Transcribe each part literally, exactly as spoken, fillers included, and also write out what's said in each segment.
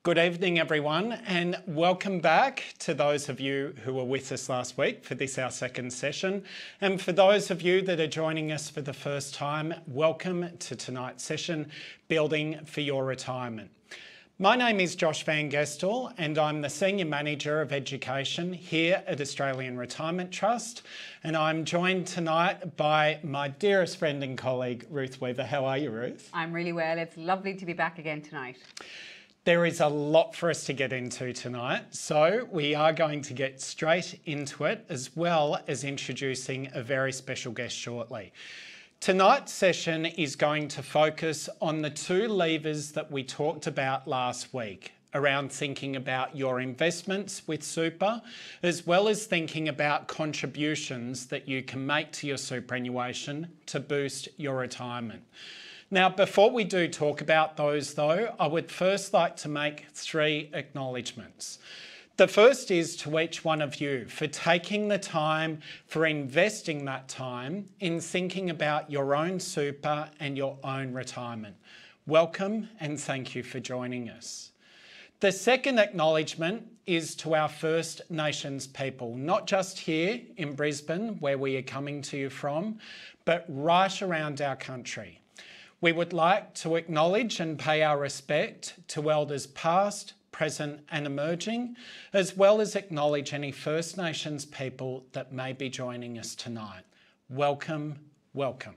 Good evening, everyone, and welcome back to those of you who were with us last week for this, our second session. And for those of you that are joining us for the first time, welcome to tonight's session, Building for Your Retirement. My name is Josh Van Gestel and I'm the Senior Manager of Education here at Australian Retirement Trust. And I'm joined tonight by my dearest friend and colleague, Ruth Weaver. How are you, Ruth? I'm really well. It's lovely to be back again tonight. There is a lot for us to get into tonight, so we are going to get straight into it, as well as introducing a very special guest shortly. Tonight's session is going to focus on the two levers that we talked about last week, around thinking about your investments with super, as well as thinking about contributions that you can make to your superannuation to boost your retirement. Now, before we do talk about those though, I would first like to make three acknowledgements. The first is to each one of you for taking the time, for investing that time in thinking about your own super and your own retirement. Welcome and thank you for joining us. The second acknowledgement is to our First Nations people, not just here in Brisbane, where we are coming to you from, but right around our country. We would like to acknowledge and pay our respect to elders past, present and emerging, as well as acknowledge any First Nations people that may be joining us tonight. Welcome, welcome.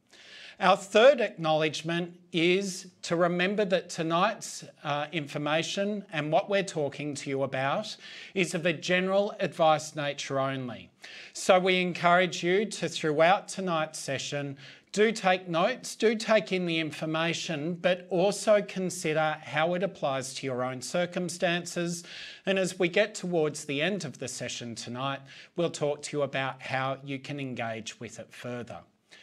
Our third acknowledgement is to remember that tonight's uh, information and what we're talking to you about is of a general advice nature only. So we encourage you to, throughout tonight's session, do take notes, do take in the information, but also consider how it applies to your own circumstances. And as we get towards the end of the session tonight, we'll talk to you about how you can engage with it further.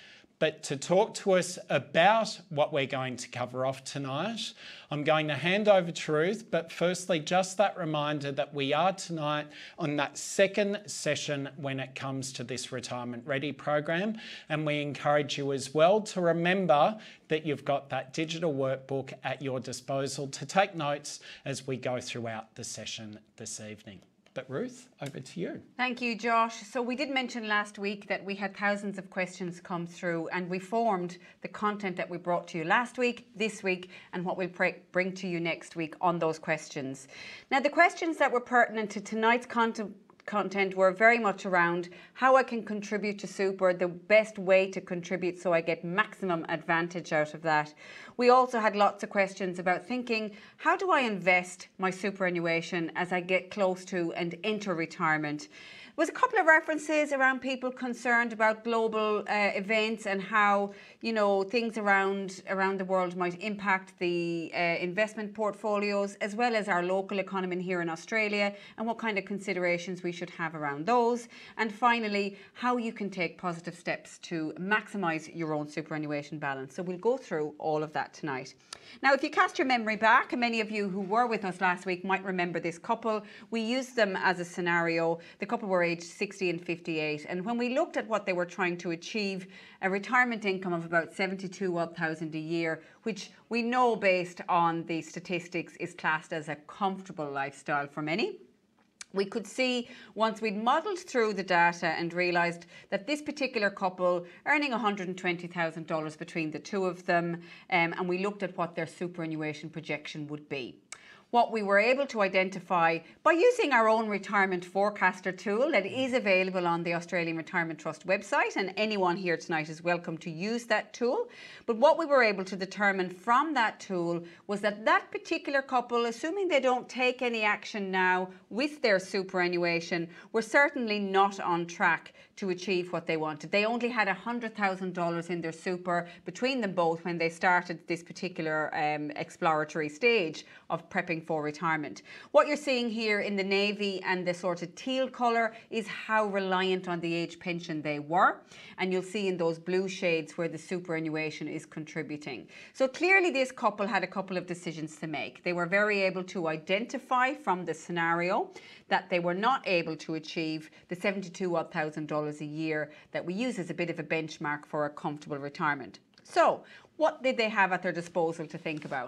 But to talk to us about what we're going to cover off tonight, I'm going to hand over to Ruth, but firstly, just that reminder that we are tonight on that second session when it comes to this Retirement Ready program. And we encourage you as well to remember that you've got that digital workbook at your disposal to take notes as we go throughout the session this evening. But Ruth, over to you. Thank you, Josh. So we did mention last week that we had thousands of questions come through and we formed the content that we brought to you last week, this week, and what we'll bring to you next week on those questions. Now, the questions that were pertinent to tonight's content content were very much around how I can contribute to super, the best way to contribute so I get maximum advantage out of that. We also had lots of questions about thinking, how do I invest my superannuation as I get close to and enter retirement? There was a couple of references around people concerned about global uh, events and how, you know, things around around the world might impact the uh, investment portfolios, as well as our local economy here in Australia, and what kind of considerations we should have around those. And finally, how you can take positive steps to maximise your own superannuation balance. So we'll go through all of that tonight. Now, if you cast your memory back, and many of you who were with us last week might remember this couple. We used them as a scenario. The couple were aged sixty and fifty-eight, and when we looked at what they were trying to achieve, a retirement income of about seventy-two thousand a year, which we know based on the statistics is classed as a comfortable lifestyle for many. We could see once we'd modelled through the data and realised that this particular couple earning one hundred twenty thousand dollars between the two of them, um, and we looked at what their superannuation projection would be. What we were able to identify by using our own retirement forecaster tool that is available on the Australian Retirement Trust website, and anyone here tonight is welcome to use that tool. But what we were able to determine from that tool was that that particular couple, assuming they don't take any action now with their superannuation, were certainly not on track to achieve what they wanted. They only had one hundred thousand dollars in their super between them both when they started this particular um, exploratory stage of prepping for retirement. What you're seeing here in the navy and the sort of teal colour is how reliant on the age pension they were, and you'll see in those blue shades where the superannuation is contributing. So clearly this couple had a couple of decisions to make. They were very able to identify from the scenario that they were not able to achieve the seventy-two thousand dollars a year that we use as a bit of a benchmark for a comfortable retirement. So what did they have at their disposal to think about?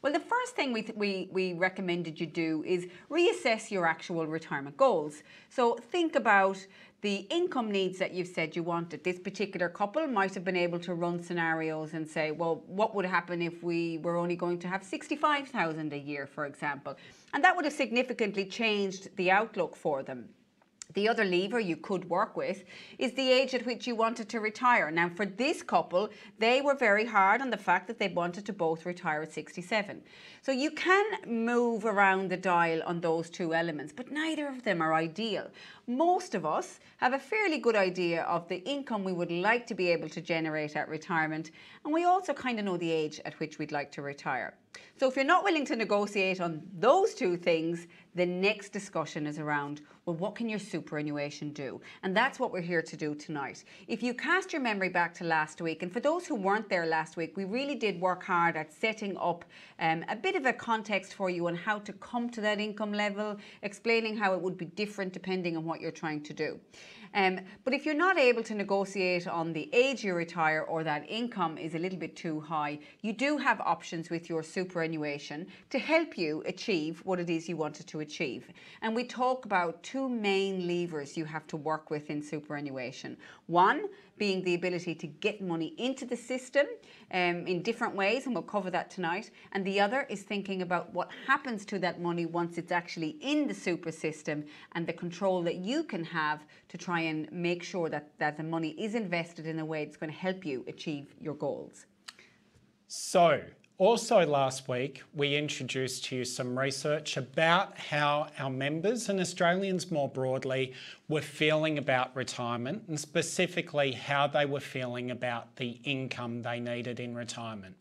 Well, the first thing we, th- we, we recommended you do is reassess your actual retirement goals. So think about the income needs that you've said you wanted. This particular couple might have been able to run scenarios and say, well, what would happen if we were only going to have sixty-five thousand a year, for example? And that would have significantly changed the outlook for them. The other lever you could work with is the age at which you wanted to retire. Now, for this couple, they were very hard on the fact that they wanted to both retire at sixty-seven. So you can move around the dial on those two elements, but neither of them are ideal. Most of us have a fairly good idea of the income we would like to be able to generate at retirement, and we also kind of know the age at which we'd like to retire. So if you're not willing to negotiate on those two things, the next discussion is around, well, what can your superannuation do? And that's what we're here to do tonight. If you cast your memory back to last week, and for those who weren't there last week, we really did work hard at setting up um, a bit of a context for you on how to come to that income level, explaining how it would be different depending on what you're trying to do. Um, but if you're not able to negotiate on the age you retire, or that income is a little bit too high, you do have options with your superannuation to help you achieve what it is you wanted to achieve. And we talk about two main levers you have to work with in superannuation. One being the ability to get money into the system um, in different ways, and we'll cover that tonight. And the other is thinking about what happens to that money once it's actually in the super system, and the control that you can have to try and make sure that, that the money is invested in a way that's going to help you achieve your goals. So, also last week, we introduced to you some research about how our members and Australians more broadly were feeling about retirement, and specifically how they were feeling about the income they needed in retirement.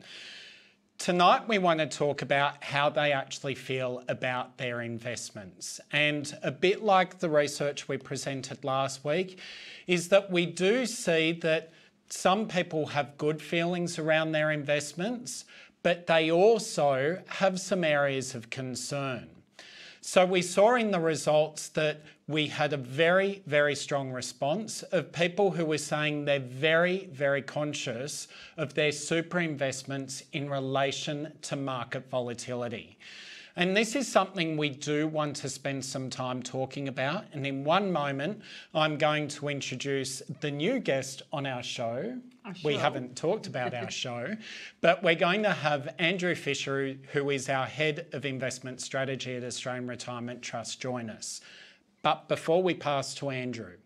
Tonight, we want to talk about how they actually feel about their investments. And a bit like the research we presented last week, is that we do see that some people have good feelings around their investments, but they also have some areas of concern. So we saw in the results that we had a very, very strong response of people who were saying they're very, very conscious of their super investments in relation to market volatility. And this is something we do want to spend some time talking about. And in one moment, I'm going to introduce the new guest on our show. Our show. We haven't talked about our show, but we're going to have Andrew Fisher, who is our Head of Investment Strategy at Australian Retirement Trust, join us. But before we pass to Andrew,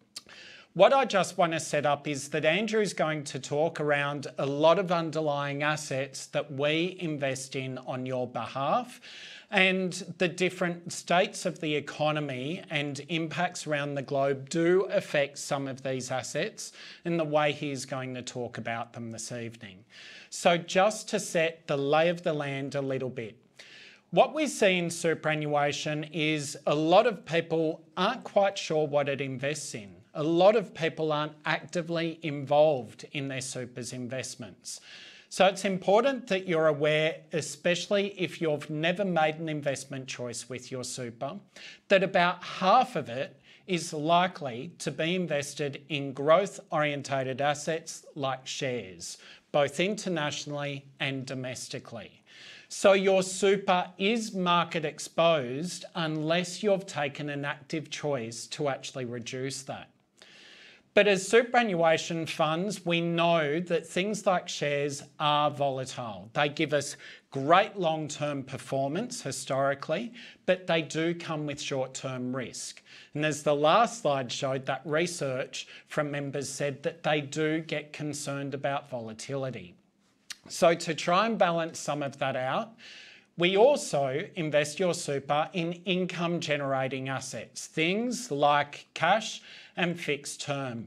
what I just want to set up is that Andrew's going to talk around a lot of underlying assets that we invest in on your behalf, and the different states of the economy and impacts around the globe do affect some of these assets in the way he's going to talk about them this evening. So just to set the lay of the land a little bit, what we see in superannuation is a lot of people aren't quite sure what it invests in. A lot of people aren't actively involved in their super's investments. So it's important that you're aware, especially if you've never made an investment choice with your super, that about half of it is likely to be invested in growth-orientated assets like shares, both internationally and domestically. So your super is market exposed unless you've taken an active choice to actually reduce that. But as superannuation funds, we know that things like shares are volatile. They give us great long-term performance historically, but they do come with short-term risk. And as the last slide showed, that research from members said that they do get concerned about volatility. So to try and balance some of that out, we also invest your super in income generating assets, things like cash and fixed term.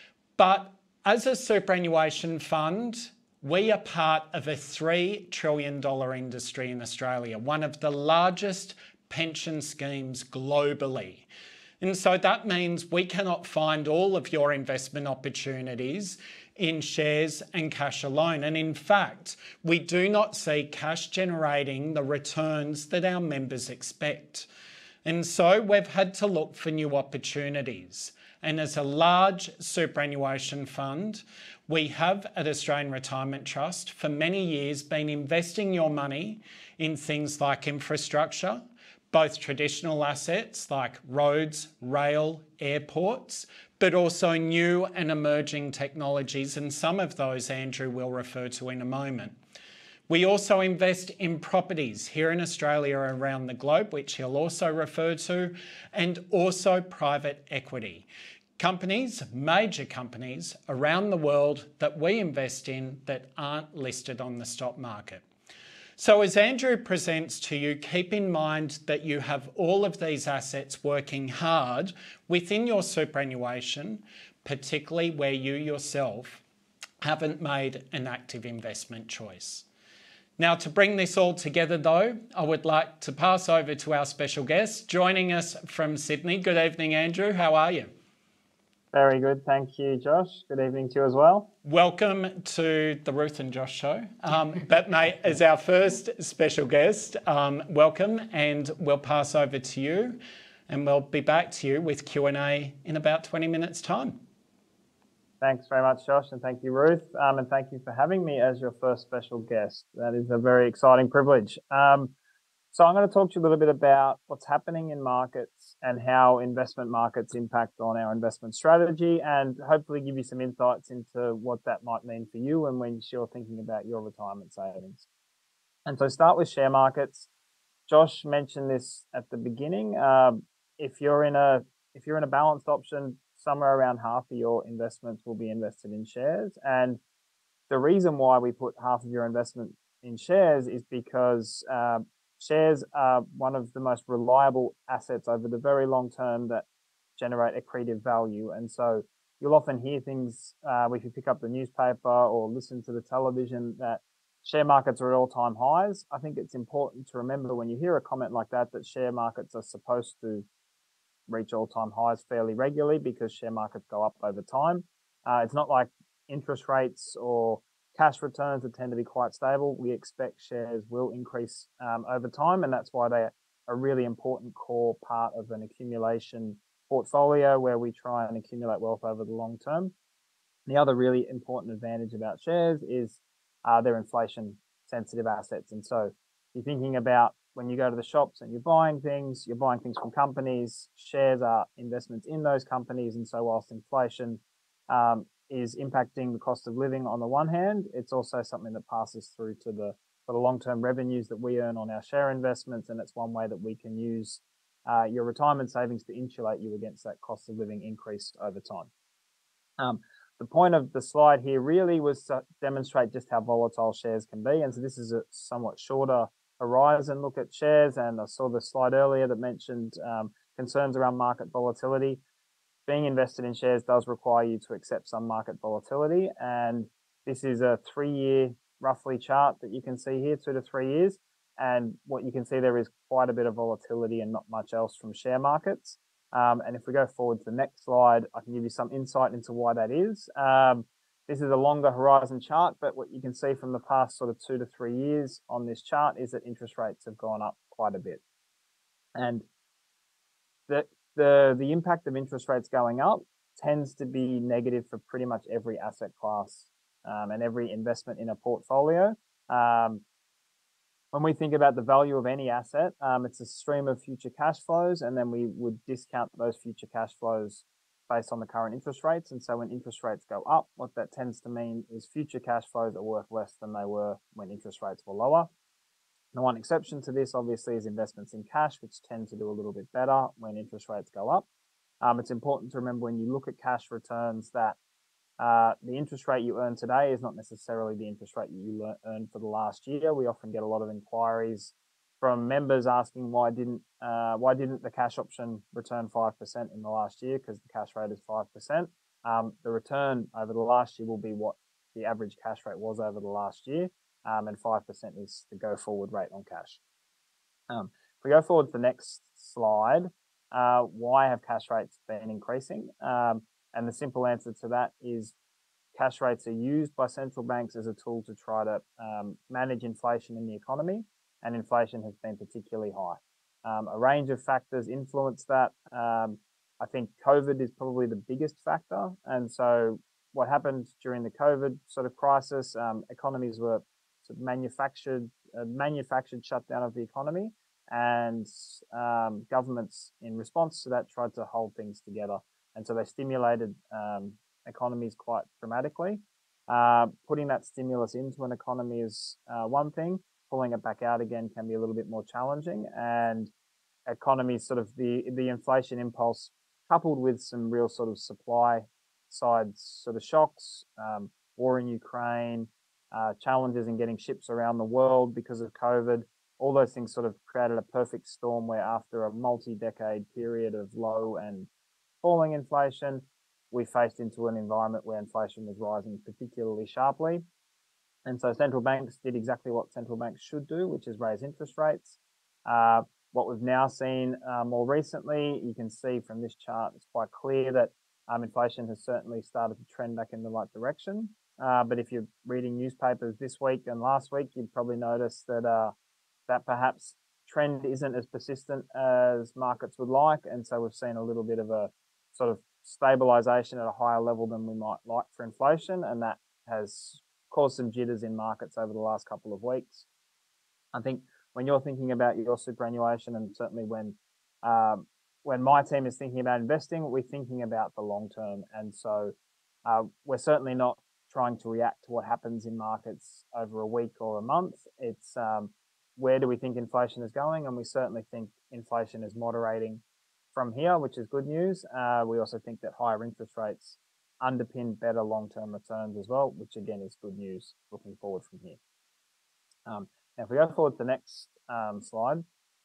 But as a superannuation fund, we are part of a three trillion dollars industry in Australia, one of the largest pension schemes globally. And so that means we cannot find all of your investment opportunities in shares and cash alone. And in fact, we do not see cash generating the returns that our members expect. And so we've had to look for new opportunities. And as a large superannuation fund, we have at Australian Retirement Trust for many years been investing your money in things like infrastructure, both traditional assets like roads, rail, airports, but also new and emerging technologies, and some of those Andrew will refer to in a moment. We also invest in properties here in Australia and around the globe, which he'll also refer to, and also private equity. Companies, major companies around the world that we invest in that aren't listed on the stock market. So as Andrew presents to you, keep in mind that you have all of these assets working hard within your superannuation, particularly where you yourself haven't made an active investment choice. Now, to bring this all together though, I would like to pass over to our special guest joining us from Sydney. Good evening, Andrew. How are you? Very good. Thank you, Josh. Good evening to you as well. Welcome to the Ruth and Josh show. Um, but mate, as our first special guest, um, welcome, and we'll pass over to you and we'll be back to you with Q and A in about twenty minutes time. Thanks very much, Josh, and thank you, Ruth, um, and thank you for having me as your first special guest. That is a very exciting privilege. Um, so I'm going to talk to you a little bit about what's happening in markets and how investment markets impact on our investment strategy, and hopefully give you some insights into what that might mean for you and when you're thinking about your retirement savings. And so start with share markets. Josh mentioned this at the beginning. Um, if you're in a if you're in a balanced option, somewhere around half of your investments will be invested in shares. And the reason why we put half of your investment in shares is because uh, shares are one of the most reliable assets over the very long term that generate accretive value. And so you'll often hear things uh, if you pick up the newspaper or listen to the television that share markets are at all-time highs. I think it's important to remember when you hear a comment like that, that share markets are supposed to reach all-time highs fairly regularly because share markets go up over time. Uh, it's not like interest rates or cash returns that tend to be quite stable. We expect shares will increase um, over time, and that's why they're a really important core part of an accumulation portfolio where we try and accumulate wealth over the long term. The other really important advantage about shares is uh, they're inflation-sensitive assets, and so you're thinking about when you go to the shops and you're buying things, you're buying things from companies, shares are investments in those companies. And so whilst inflation um, is impacting the cost of living on the one hand, it's also something that passes through to the, for the long-term revenues that we earn on our share investments. And it's one way that we can use uh, your retirement savings to insulate you against that cost of living increase over time. Um, the point of the slide here really was to demonstrate just how volatile shares can be. And so this is a somewhat shorter horizon look at shares, and I saw the slide earlier that mentioned um, concerns around market volatility. Being invested in shares does require you to accept some market volatility, and this is a three-year roughly chart that you can see here, two to three years, and what you can see there is quite a bit of volatility and not much else from share markets. Um, and if we go forward to the next slide, I can give you some insight into why that is. Um, This is a longer horizon chart, but what you can see from the past sort of two to three years on this chart is that interest rates have gone up quite a bit. And the, the, the impact of interest rates going up tends to be negative for pretty much every asset class um, and every investment in a portfolio. Um, when we think about the value of any asset, um, it's a stream of future cash flows, and then we would discount those future cash flows based on the current interest rates. And so when interest rates go up, what that tends to mean is future cash flows are worth less than they were when interest rates were lower. The one exception to this, obviously, is investments in cash, which tend to do a little bit better when interest rates go up. Um, it's important to remember when you look at cash returns that uh, the interest rate you earn today is not necessarily the interest rate you earned for the last year. We often get a lot of inquiries from members asking why didn't uh, why didn't the cash option return five percent in the last year, because the cash rate is five percent. Um, the return over the last year will be what the average cash rate was over the last year, um, and five percent is the go forward rate on cash. Um, if we go forward to the next slide, uh, why have cash rates been increasing? Um, and the simple answer to that is cash rates are used by central banks as a tool to try to um, manage inflation in the economy, and inflation has been particularly high. Um, a range of factors influence that. Um, I think COVID is probably the biggest factor. And so what happened during the COVID sort of crisis, um, economies were sort of manufactured, uh, manufactured shutdown of the economy, and um, governments in response to that tried to hold things together. And so they stimulated um, economies quite dramatically. Uh, putting that stimulus into an economy is uh, one thing. Pulling it back out again can be a little bit more challenging. And economies, sort of the the inflation impulse, coupled with some real sort of supply side sort of shocks, um, war in Ukraine, uh, challenges in getting ships around the world because of COVID. All those things sort of created a perfect storm where, after a multi-decade period of low and falling inflation, we faced into an environment where inflation was rising particularly sharply. And so central banks did exactly what central banks should do, which is raise interest rates. Uh, what we've now seen uh, more recently, you can see from this chart, it's quite clear that um, inflation has certainly started to trend back in the right direction. Uh, but if you're reading newspapers this week and last week, you'd probably notice that uh, that perhaps trend isn't as persistent as markets would like. And so we've seen a little bit of a sort of stabilization at a higher level than we might like for inflation. And that has caused some jitters in markets over the last couple of weeks. I think when you're thinking about your superannuation, and certainly when um, when my team is thinking about investing, we're thinking about the long term. And so uh, we're certainly not trying to react to what happens in markets over a week or a month. It's um, where do we think inflation is going? And we certainly think inflation is moderating from here, which is good news. Uh, we also think that higher interest rates underpin better long-term returns as well, which again is good news looking forward from here. Um, now, if we go forward to the next um, slide,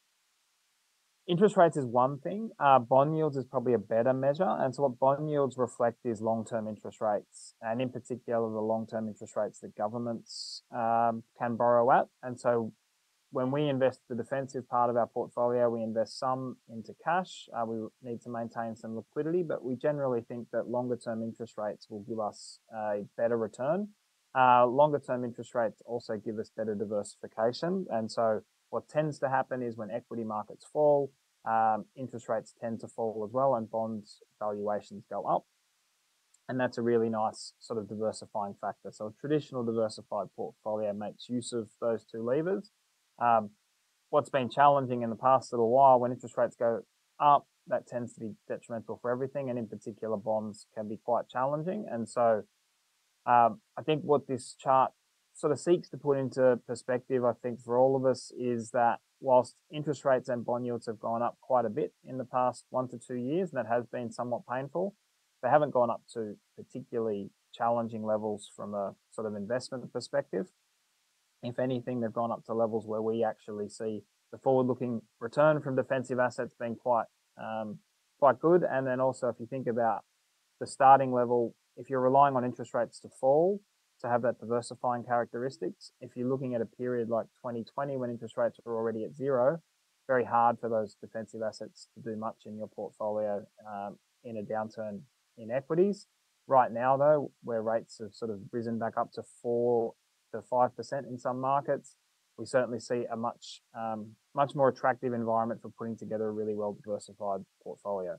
interest rates is one thing. Uh, bond yields is probably a better measure. And so what bond yields reflect is long-term interest rates, and in particular, the long-term interest rates that governments um, can borrow at. And so when we invest the defensive part of our portfolio, we invest some into cash. Uh, we need to maintain some liquidity, but we generally think that longer term interest rates will give us a better return. Uh, longer term interest rates also give us better diversification. And so what tends to happen is when equity markets fall, um, interest rates tend to fall as well, and bonds valuations go up. And that's a really nice sort of diversifying factor. So a traditional diversified portfolio makes use of those two levers. Um, what's been challenging in the past little while, when interest rates go up, that tends to be detrimental for everything, and in particular, bonds can be quite challenging. And so um, I think what this chart sort of seeks to put into perspective, I think, for all of us, is that whilst interest rates and bond yields have gone up quite a bit in the past one to two years, and that has been somewhat painful, they haven't gone up to particularly challenging levels from a sort of investment perspective. If anything, they've gone up to levels where we actually see the forward-looking return from defensive assets being quite um, quite good. And then also, if you think about the starting level, if you're relying on interest rates to fall to have that diversifying characteristics, if you're looking at a period like twenty twenty when interest rates are already at zero, very hard for those defensive assets to do much in your portfolio um, in a downturn in equities. Right now, though, where rates have sort of risen back up to four to five percent in some markets, we certainly see a much um, much more attractive environment for putting together a really well diversified portfolio.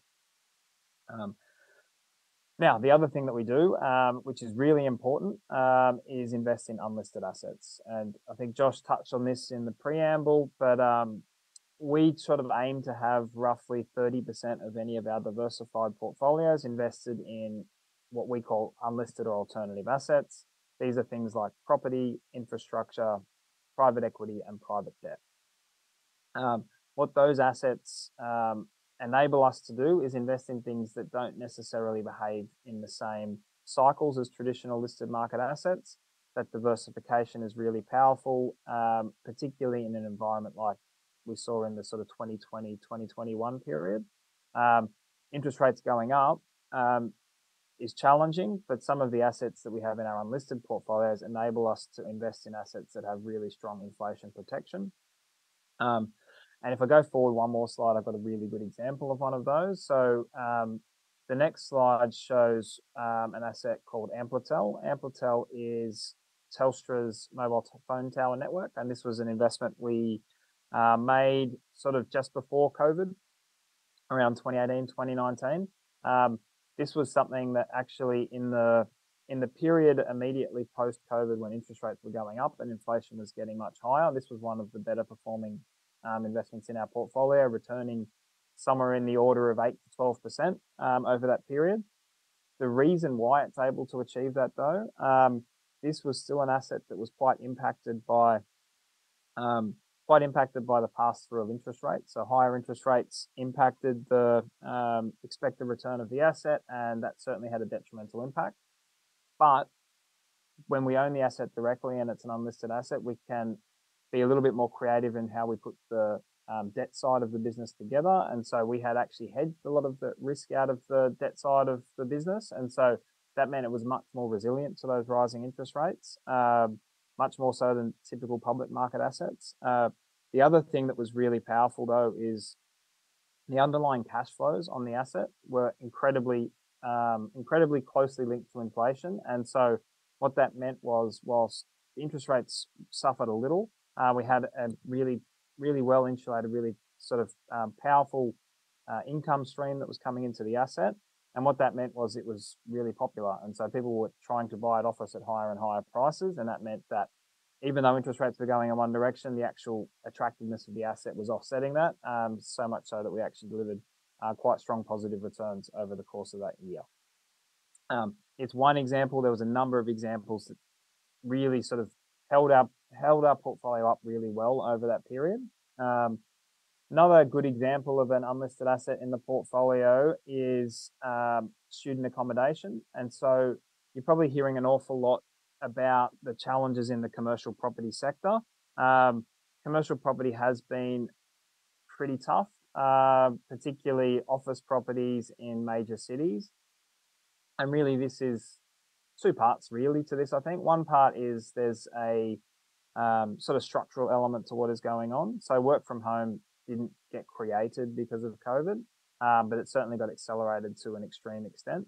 Um, now, the other thing that we do, um, which is really important, um, is invest in unlisted assets. And I think Josh touched on this in the preamble, but um, we sort of aim to have roughly thirty percent of any of our diversified portfolios invested in what we call unlisted or alternative assets. These are things like property, infrastructure, private equity, and private debt. Um, what those assets um, enable us to do is invest in things that don't necessarily behave in the same cycles as traditional listed market assets. That diversification is really powerful, um, particularly in an environment like we saw in the sort of twenty twenty, twenty twenty-one period. Um, interest rates going up um, is challenging, but some of the assets that we have in our unlisted portfolios enable us to invest in assets that have really strong inflation protection. Um, and if I go forward one more slide, I've got a really good example of one of those. So um, the next slide shows um, an asset called Amplitel. Amplitel is Telstra's mobile phone tower network, and this was an investment we uh, made sort of just before COVID. around twenty eighteen, twenty nineteen. Um, this was something that actually in the in the period immediately post-COVID, when interest rates were going up and inflation was getting much higher, this was one of the better performing um, investments in our portfolio, returning somewhere in the order of eight to twelve percent um, over that period. The reason why it's able to achieve that, though, um, this was still an asset that was quite impacted by um, quite impacted by the pass through of interest rates. So higher interest rates impacted the um, expected return of the asset, and that certainly had a detrimental impact. But when we own the asset directly and it's an unlisted asset, we can be a little bit more creative in how we put the um, debt side of the business together. And so we had actually hedged a lot of the risk out of the debt side of the business. And so that meant it was much more resilient to those rising interest rates, um, much more so than typical public market assets. Uh, the other thing that was really powerful, though, is the underlying cash flows on the asset were incredibly, um, incredibly closely linked to inflation. And so what that meant was, whilst the interest rates suffered a little, uh, we had a really, really well insulated, really sort of um, powerful uh, income stream that was coming into the asset. And what that meant was it was really popular. And so people were trying to buy it off us at higher and higher prices. And that meant that even though interest rates were going in one direction, the actual attractiveness of the asset was offsetting that, um, so much so that we actually delivered uh, quite strong positive returns over the course of that year. Um, it's one example. There was a number of examples that really sort of held our held our portfolio up really well over that period. Um, another good example of an unlisted asset in the portfolio is um, student accommodation, and so you're probably hearing an awful lot about the challenges in the commercial property sector. Um, commercial property has been pretty tough, uh, particularly office properties in major cities. And really, this is two parts really to this, I think. One part is there's a um, sort of structural element to what is going on. So work from home didn't get created because of COVID, um, but it certainly got accelerated to an extreme extent.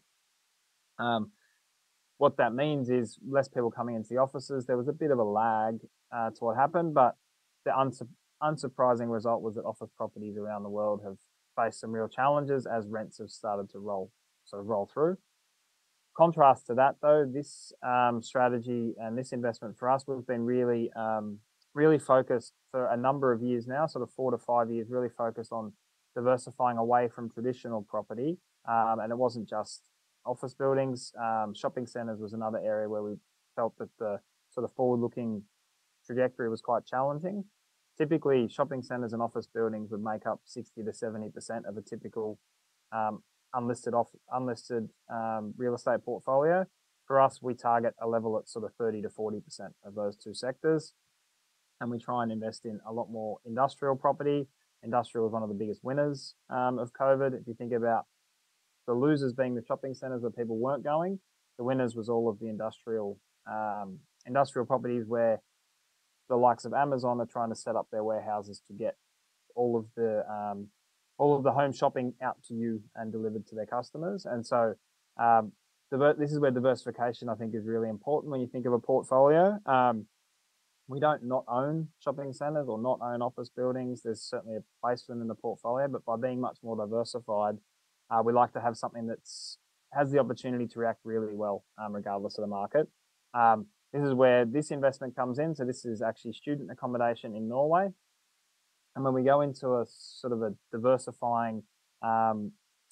Um, what that means is less people coming into the offices. There was a bit of a lag uh, to what happened, but the unsu- unsurprising result was that office properties around the world have faced some real challenges as rents have started to roll sort of roll through. Contrast to that, though, this um, strategy and this investment for us, we've been really, um, really focused for a number of years now, sort of four to five years, really focused on diversifying away from traditional property. Um, and it wasn't just office buildings. Um, shopping centres was another area where we felt that the sort of forward-looking trajectory was quite challenging. Typically, shopping centres and office buildings would make up sixty to seventy percent of a typical um, unlisted off unlisted um, real estate portfolio. For us, we target a level at sort of thirty to forty percent of those two sectors, and we try and invest in a lot more industrial property. Industrial is one of the biggest winners um, of COVID. If you think about the losers being the shopping centres where people weren't going, the winners was all of the industrial um, industrial properties where the likes of Amazon are trying to set up their warehouses to get all of the um, all of the home shopping out to you and delivered to their customers. And so um, this is where diversification, I think, is really important when you think of a portfolio. Um, we don't not own shopping centres or not own office buildings. There's certainly a place for them in the portfolio, but by being much more diversified, uh, we like to have something that's has the opportunity to react really well, um, regardless of the market. Um, this is where this investment comes in. So this is actually student accommodation in Norway. And when we go into a sort of a diversifying um,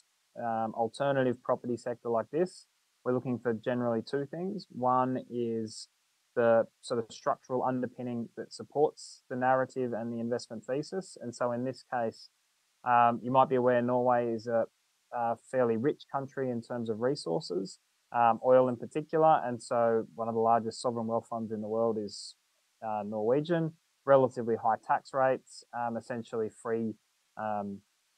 um, alternative property sector like this, we're looking for generally two things. One is the sort of structural underpinning that supports the narrative and the investment thesis. And so in this case, um, you might be aware Norway is a, a fairly rich country in terms of resources, um, oil in particular. And so one of the largest sovereign wealth funds in the world is uh, Norwegian. Relatively high tax rates, um, essentially free, um,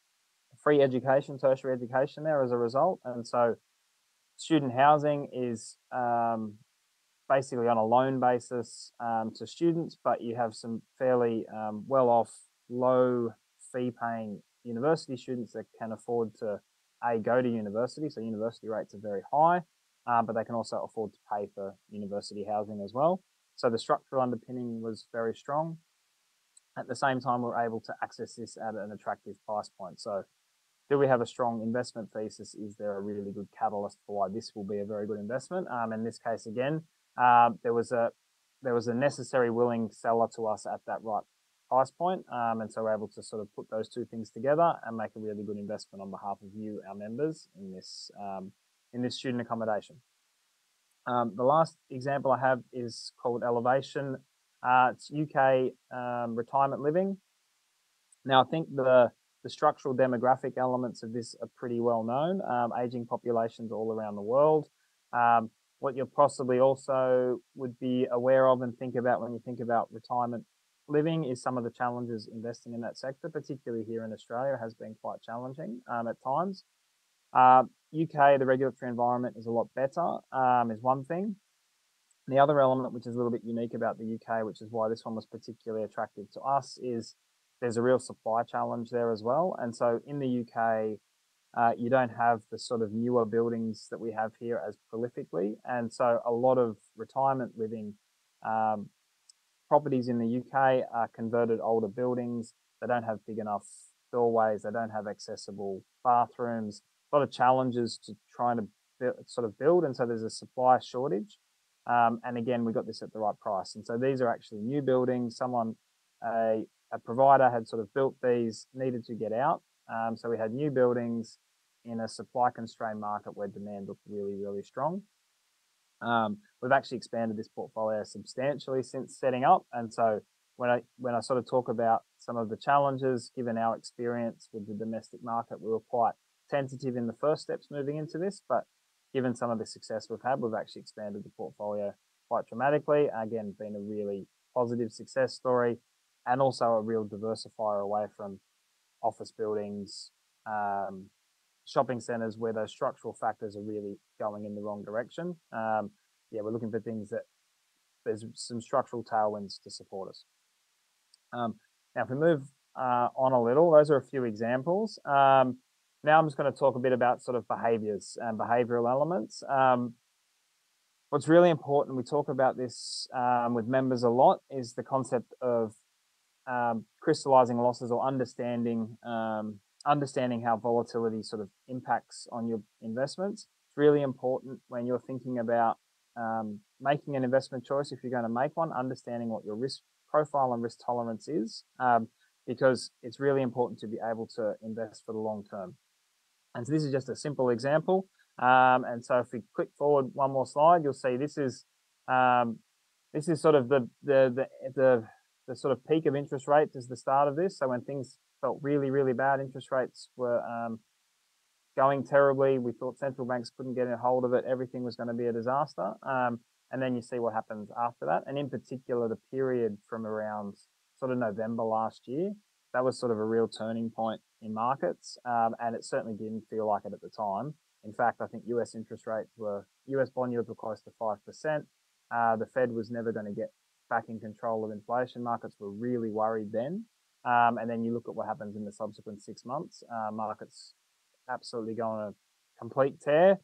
free education, tertiary education there as a result. And so student housing is um, basically on a loan basis um, to students, but you have some fairly um, well-off, low fee-paying university students that can afford to a go to university. So university rates are very high, um, but they can also afford to pay for university housing as well. So the structural underpinning was very strong. At the same time, we're able to access this at an attractive price point. So do we have a strong investment thesis? Is there a really good catalyst for why this will be a very good investment? Um, in this case, again, uh, there was a there was a necessary willing seller to us at that right price point, um, and so we're able to sort of put those two things together and make a really good investment on behalf of you, our members, in this um, in this student accommodation. Um, the last example I have is called Elevation. Uh, it's U K um, retirement living. Now, I think the the structural demographic elements of this are pretty well known. Um, aging populations all around the world. Um, what you possibly also would be aware of and think about when you think about retirement living is some of the challenges investing in that sector, particularly here in Australia, has been quite challenging um, at times. Uh, U K, the regulatory environment is a lot better, um, is one thing. The other element, which is a little bit unique about the U K, which is why this one was particularly attractive to us, is there's a real supply challenge there as well. And so in the U K, uh, you don't have the sort of newer buildings that we have here as prolifically. And so a lot of retirement living um, properties in the U K are converted older buildings. They don't have big enough doorways. They don't have accessible bathrooms. A lot of challenges to trying to build, sort of build. And so there's a supply shortage. Um, and again, we got this at the right price. And so these are actually new buildings. Someone, a, a provider had sort of built these, needed to get out. Um, so we had new buildings in a supply constrained market where demand looked really, really strong. Um, we've actually expanded this portfolio substantially since setting up. And so when I when I sort of talk about some of the challenges, given our experience with the domestic market, we were quite tentative in the first steps moving into this, but given some of the success we've had, we've actually expanded the portfolio quite dramatically. Again, been a really positive success story and also a real diversifier away from office buildings, um, shopping centres where those structural factors are really going in the wrong direction. Um, yeah, we're looking for things that there's some structural tailwinds to support us. Um, now, if we move uh, on a little, those are a few examples. Um, now I'm just going to talk a bit about sort of behaviours and behavioural elements. Um, what's really important, we talk about this um, with members a lot, is the concept of um, crystallizing losses or understanding um, understanding how volatility sort of impacts on your investments. It's really important when you're thinking about um, making an investment choice, if you're going to make one, understanding what your risk profile and risk tolerance is, um, because it's really important to be able to invest for the long term. And so this is just a simple example. Um, and so if we click forward one more slide, you'll see this is um, this is sort of the the the the the sort of peak of interest rates is the start of this. So when things felt really, really bad, interest rates were um, going terribly. We thought central banks couldn't get a hold of it. Everything was going to be a disaster. Um, and then you see what happens after that. And in particular, the period from around sort of November last year, that was sort of a real turning point in markets. Um, and it certainly didn't feel like it at the time. In fact, I think U S interest rates were, U S bond yields were close to five percent. Uh, the Fed was never going to get back in control of inflation. Markets were really worried then. Um, and then you look at what happens in the subsequent six months. Uh, markets absolutely go on a complete tear.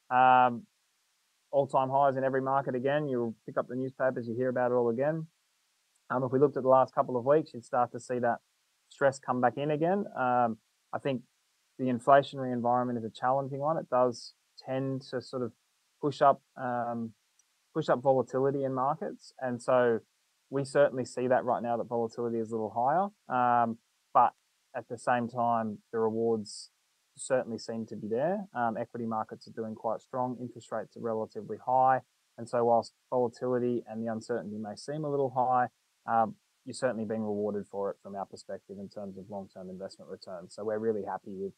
Um, all-time highs in every market again. You'll pick up the newspapers, you hear about it all again. Um, if we looked at the last couple of weeks, you'd start to see that stress come back in again. Um, I think the inflationary environment is a challenging one. It does tend to sort of push up um, push up volatility in markets. And so we certainly see that right now, that volatility is a little higher. Um, but at the same time, the rewards certainly seem to be there. Um, equity markets are doing quite strong. Interest rates are relatively high. And so whilst volatility and the uncertainty may seem a little high, um, you're certainly being rewarded for it from our perspective in terms of long-term investment returns. So we're really happy with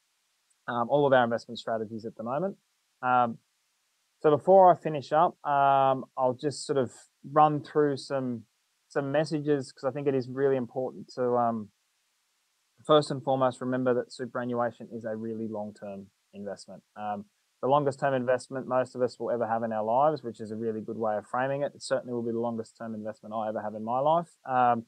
um, all of our investment strategies at the moment. Um, So before I finish up, um, I'll just sort of run through some some messages, because I think it is really important to um, first and foremost remember that superannuation is a really long-term investment. Um, the longest term investment most of us will ever have in our lives, which is a really good way of framing it. It certainly will be the longest term investment I ever have in my life. Um,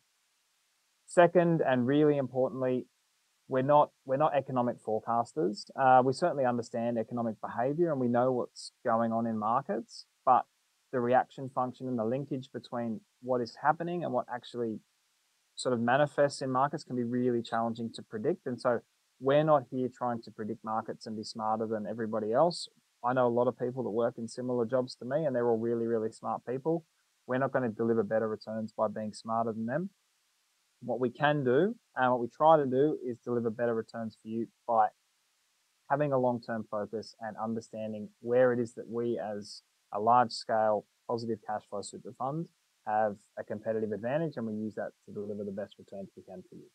second, and really importantly, we're not we're not economic forecasters. Uh, we certainly understand economic behaviour and we know what's going on in markets, but the reaction function and the linkage between what is happening and what actually sort of manifests in markets can be really challenging to predict. And so we're not here trying to predict markets and be smarter than everybody else. I know a lot of people that work in similar jobs to me, and they're all really, really smart people. We're not going to deliver better returns by being smarter than them. What we can do, and what we try to do, is deliver better returns for you by having a long-term focus and understanding where it is that we, as a large-scale positive cash flow super fund, have a competitive advantage, and we use that to deliver the best returns we can for you.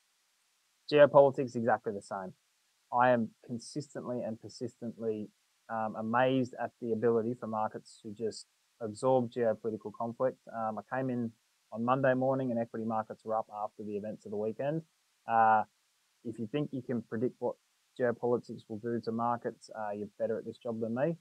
Geopolitics, exactly the same. I am consistently and persistently um, amazed at the ability for markets to just absorb geopolitical conflict. Um, I came in on Monday morning and equity markets were up after the events of the weekend. Uh, if you think you can predict what geopolitics will do to markets, uh, you're better at this job than me.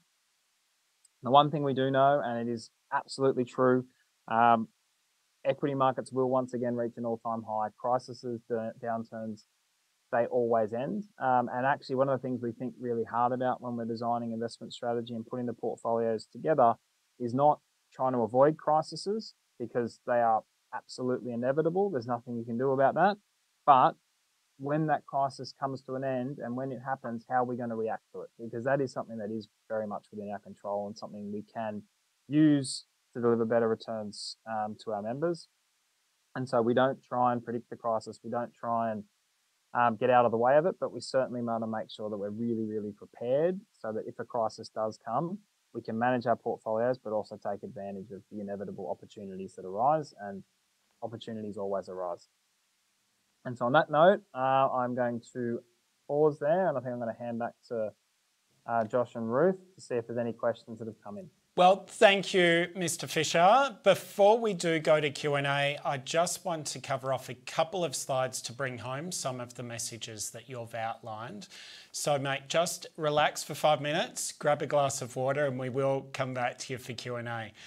The one thing we do know, and it is absolutely true, um, equity markets will once again reach an all-time high. Crises, downturns, they always end. Um, and actually, one of the things we think really hard about when we're designing investment strategy and putting the portfolios together is not trying to avoid crises, because they are absolutely inevitable. There's nothing you can do about that. But when that crisis comes to an end and when it happens, how are we going to react to it? Because that is something that is very much within our control and something we can use to deliver better returns um, to our members. And so we don't try and predict the crisis. We don't try and um, get out of the way of it, but we certainly want to make sure that we're really, really prepared so that if a crisis does come, we can manage our portfolios, but also take advantage of the inevitable opportunities that arise, and opportunities always arise. And so on that note, uh, I'm going to pause there, and I think I'm going to hand back to uh, Josh and Ruth to see if there's any questions that have come in. Well, thank you, Mister Fisher. Before we do go to Q and A, I just want to cover off a couple of slides to bring home some of the messages that you've outlined. So, mate, just relax for five minutes, grab a glass of water, and we will come back to you for Q and A.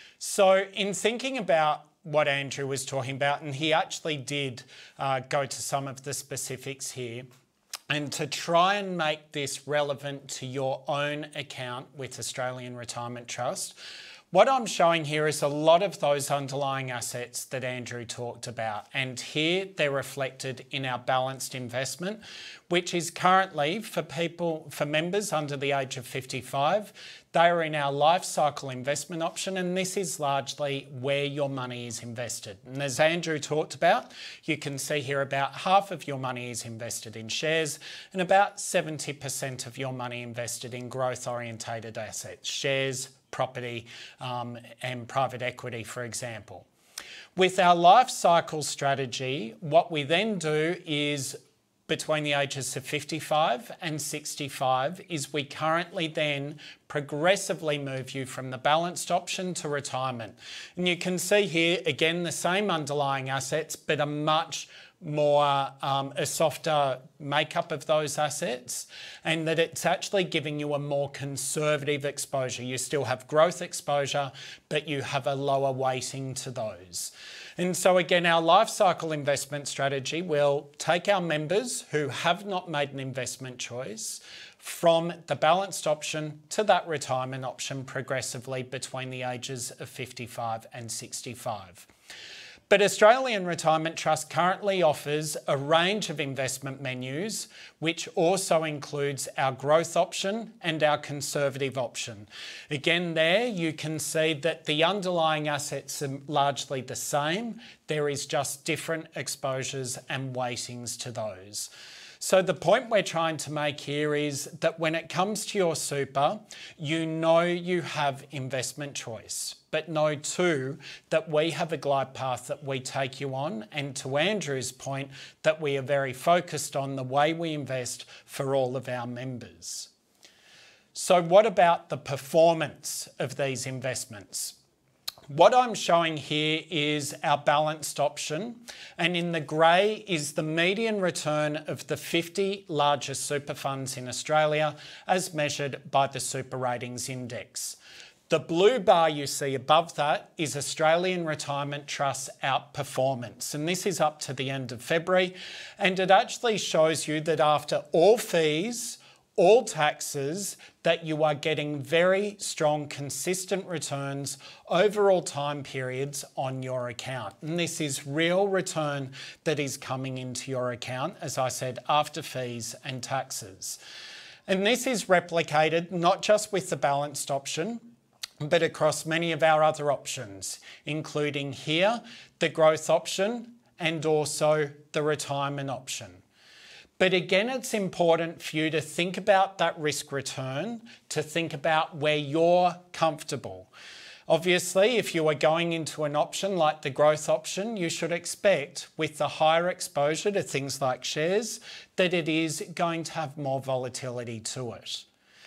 So, in thinking about what Andrew was talking about, and he actually did uh, go to some of the specifics here, and to try and make this relevant to your own account with Australian Retirement Trust, what I'm showing here is a lot of those underlying assets that Andrew talked about. And here they're reflected in our balanced investment, which is currently for people, for members under the age of fifty-five, they are in our life cycle investment option, and this is largely where your money is invested. And as Andrew talked about, you can see here about half of your money is invested in shares and about seventy percent of your money invested in growth-orientated assets, shares, property, um, and private equity, for example. With our life cycle strategy, what we then do is between the ages of fifty-five and sixty-five is we currently then progressively move you from the balanced option to retirement. And you can see here, again, the same underlying assets, but a much more, um, a softer makeup of those assets, and that it's actually giving you a more conservative exposure. You still have growth exposure, but you have a lower weighting to those. And so again, our life cycle investment strategy will take our members who have not made an investment choice from the balanced option to that retirement option progressively between the ages of fifty-five and sixty-five. But Australian Retirement Trust currently offers a range of investment menus, which also includes our growth option and our conservative option. Again, there you can see that the underlying assets are largely the same. There is just different exposures and weightings to those. So the point we're trying to make here is that when it comes to your super, you know you have investment choice, but know too that we have a glide path that we take you on, and to Andrew's point, that we are very focused on the way we invest for all of our members. So what about the performance of these investments? What I'm showing here is our balanced option, and in the grey is the median return of the fifty largest super funds in Australia as measured by the Super Ratings Index. The blue bar you see above that is Australian Retirement Trust's outperformance, and this is up to the end of February, and it actually shows you that after all fees, all taxes, that you are getting very strong, consistent returns over all time periods on your account. And this is real return that is coming into your account, as I said, after fees and taxes. And this is replicated not just with the balanced option, but across many of our other options, including here, the growth option and also the retirement option. But again, it's important for you to think about that risk return, to think about where you're comfortable. Obviously, if you are going into an option like the growth option, you should expect, with the higher exposure to things like shares, that it is going to have more volatility to it.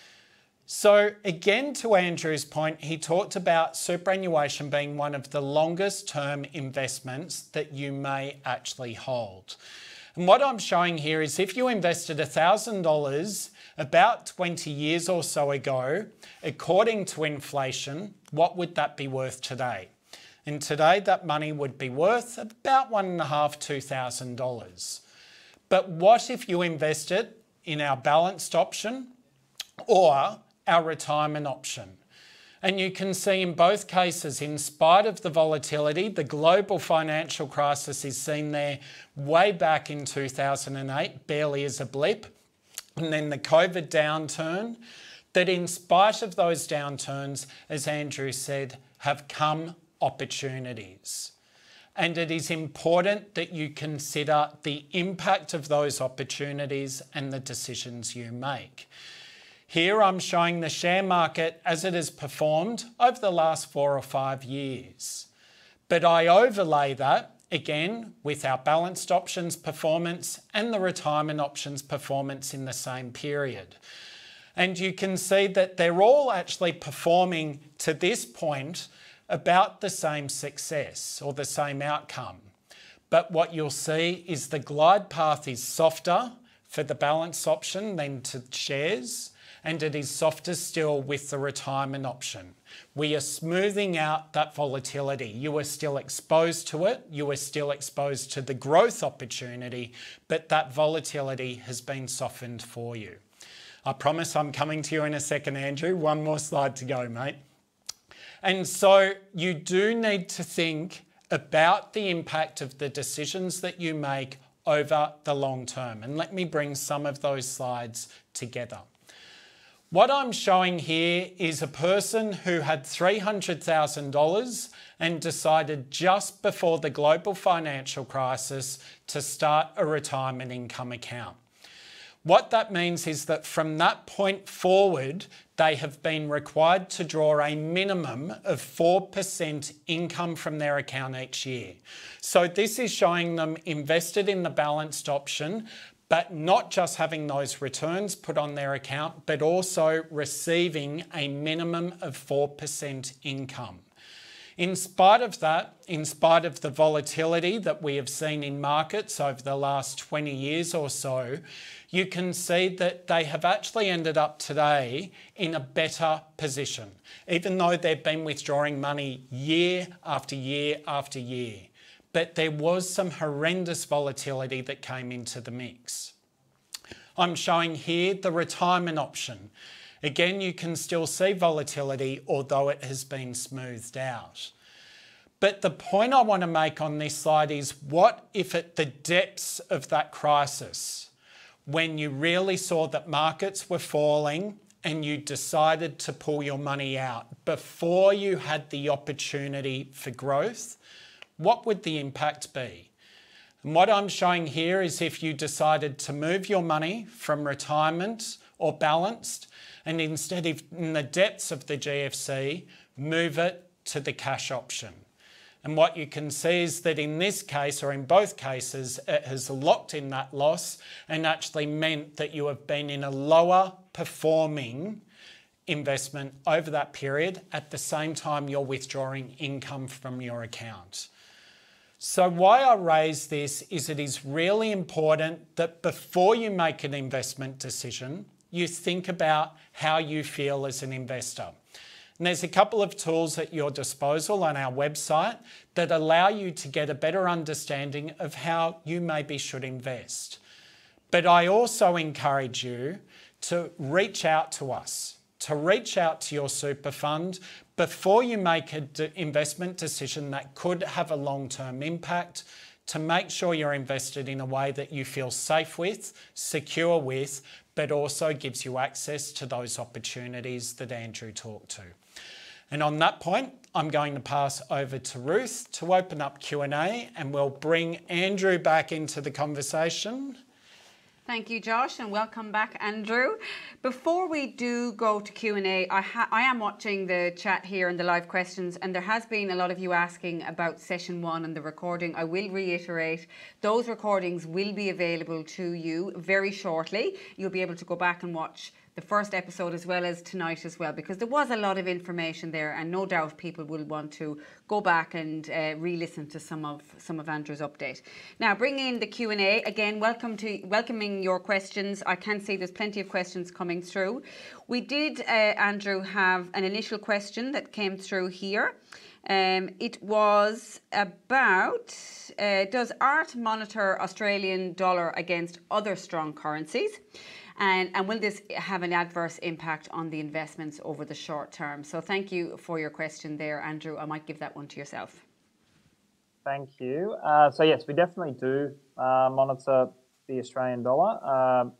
So again, to Andrew's point, he talked about superannuation being one of the longest term investments that you may actually hold. And what I'm showing here is if you invested one thousand dollars about twenty years or so ago, according to inflation, what would that be worth today? And today that money would be worth about one and a half, two thousand dollars. But what if you invest it in our balanced option or our retirement option? And you can see in both cases, in spite of the volatility, the global financial crisis is seen there way back in two thousand eight, barely as a blip, and then the COVID downturn, that in spite of those downturns, as Andrew said, have come opportunities. And it is important that you consider the impact of those opportunities and the decisions you make. Here I'm showing the share market as it has performed over the last four or five years. But I overlay that, again, with our balanced options performance and the retirement options performance in the same period. And you can see that they're all actually performing to this point about the same success or the same outcome. But what you'll see is the glide path is softer for the balanced option than to shares, and it is softer still with the retirement option. We are smoothing out that volatility. You are still exposed to it, you are still exposed to the growth opportunity, but that volatility has been softened for you. I promise I'm coming to you in a second, Andrew. One more slide to go, mate. And so you do need to think about the impact of the decisions that you make over the long term. And let me bring some of those slides together. What I'm showing here is a person who had three hundred thousand dollars and decided just before the global financial crisis to start a retirement income account. What that means is that from that point forward, they have been required to draw a minimum of four percent income from their account each year. So this is showing them invested in the balanced option, but not just having those returns put on their account, but also receiving a minimum of four percent income. In spite of that, in spite of the volatility that we have seen in markets over the last twenty years or so, you can see that they have actually ended up today in a better position, even though they've been withdrawing money year after year after year. But there was some horrendous volatility that came into the mix. I'm showing here the retirement option. Again, you can still see volatility, although it has been smoothed out. But the point I want to make on this slide is, what if at the depths of that crisis, when you really saw that markets were falling and you decided to pull your money out before you had the opportunity for growth, what would the impact be? And what I'm showing here is if you decided to move your money from retirement or balanced, and instead of in the depths of the G F C, move it to the cash option. And what you can see is that in this case, or in both cases, it has locked in that loss and actually meant that you have been in a lower performing investment over that period, at the same time you're withdrawing income from your account. So why I raise this is it is really important that before you make an investment decision, you think about how you feel as an investor. And there's a couple of tools at your disposal on our website that allow you to get a better understanding of how you maybe should invest. But I also encourage you to reach out to us, to reach out to your super fund before you make an investment decision that could have a long-term impact, to make sure you're invested in a way that you feel safe with, secure with, but also gives you access to those opportunities that Andrew talked to. And on that point, I'm going to pass over to Ruth to open up Q and A, and we'll bring Andrew back into the conversation. Thank you, Josh, and welcome back, Andrew. Before we do go to Q and A, I, ha I am watching the chat here and the live questions, and there has been a lot of you asking about session one and the recording. I will reiterate, those recordings will be available to you very shortly. You'll be able to go back and watch the first episode as well as tonight as well, because there was a lot of information there, and no doubt people will want to go back and uh, re-listen to some of some of Andrew's update. Now, bring in the Q and A again. Welcome to welcoming your questions. I can see there's plenty of questions coming through. We did, uh, Andrew, have an initial question that came through here. Um, it was about uh, does A R T monitor Australian dollar against other strong currencies? And, and will this have an adverse impact on the investments over the short term? So thank you for your question there, Andrew. I might give that one to yourself. Thank you. Uh, so yes, we definitely do uh, monitor the Australian dollar. Um,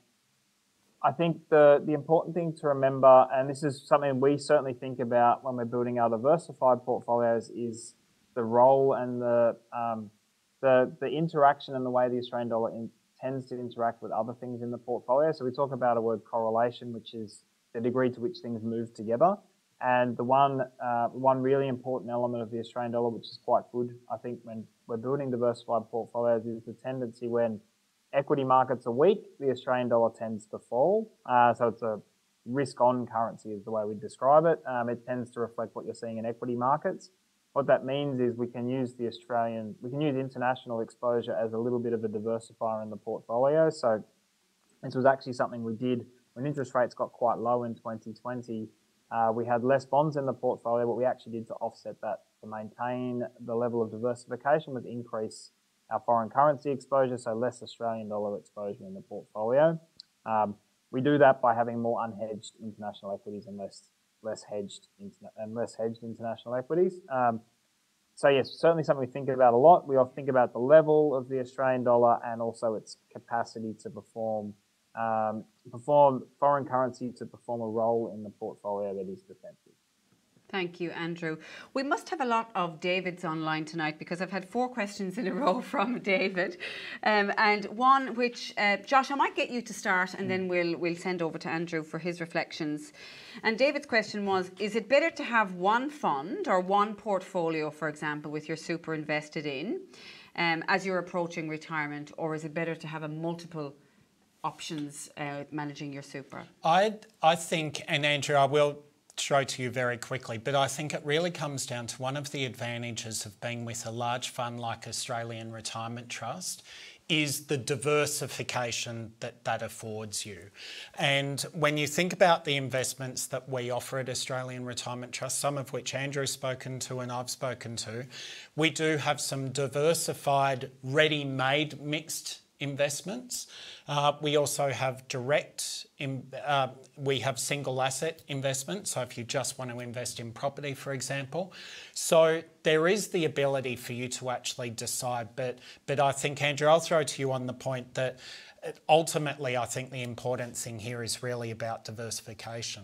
I think the, the important thing to remember, and this is something we certainly think about when we're building our diversified portfolios, is the role and the, um, the, the interaction and the way the Australian dollar in, tends to interact with other things in the portfolio. So we talk about a word correlation, which is the degree to which things move together. And the one, uh, one really important element of the Australian dollar, which is quite good, I think, when we're building diversified portfolios, is the tendency when equity markets are weak, the Australian dollar tends to fall. Uh, so it's a risk-on currency is the way we describe it. Um, it tends to reflect what you're seeing in equity markets. What that means is we can use the Australian, we can use international exposure as a little bit of a diversifier in the portfolio. So this was actually something we did when interest rates got quite low in twenty twenty. Uh, we had less bonds in the portfolio. What we actually did to offset that, to maintain the level of diversification, was increase our foreign currency exposure, so less Australian dollar exposure in the portfolio. Um, we do that by having more unhedged international equities and less less hedged and less hedged international equities. Um, so yes, certainly something we think about a lot. We often think about the level of the Australian dollar and also its capacity to perform um, perform foreign currency to perform a role in the portfolio that is defensive. Thank you, Andrew. We must have a lot of Davids online tonight, because I've had four questions in a row from David, um, and one which uh, Josh, I might get you to start, and then we'll we'll send over to Andrew for his reflections. And David's question was: is it better to have one fund or one portfolio, for example, with your super invested in, um, as you're approaching retirement, or is it better to have a multiple options uh, managing your super? I I think, and Andrew, I will show to you very quickly, but I think it really comes down to one of the advantages of being with a large fund like Australian Retirement Trust is the diversification that that affords you. And when you think about the investments that we offer at Australian Retirement Trust, some of which Andrew's spoken to and I've spoken to, we do have some diversified, ready-made mixed investments. Uh, we also have direct, in, uh, we have single asset investments. So if you just want to invest in property, for example. So there is the ability for you to actually decide. But, but I think, Andrew, I'll throw to you on the point that ultimately I think the important thing here is really about diversification.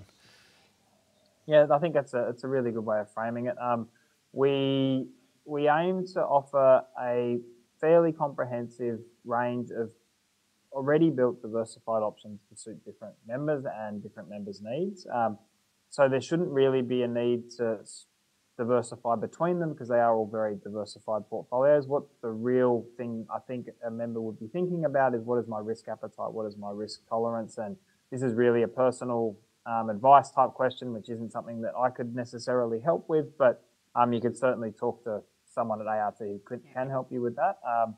Yeah, I think that's a, it's a really good way of framing it. Um, we, we aim to offer a fairly comprehensive range of already built diversified options to suit different members and different members' needs. Um, so there shouldn't really be a need to diversify between them, because they are all very diversified portfolios. What the real thing I think a member would be thinking about is, what is my risk appetite? What is my risk tolerance? And this is really a personal um, advice type question, which isn't something that I could necessarily help with, but um, you could certainly talk to someone at A R T who could, can help you with that. Um,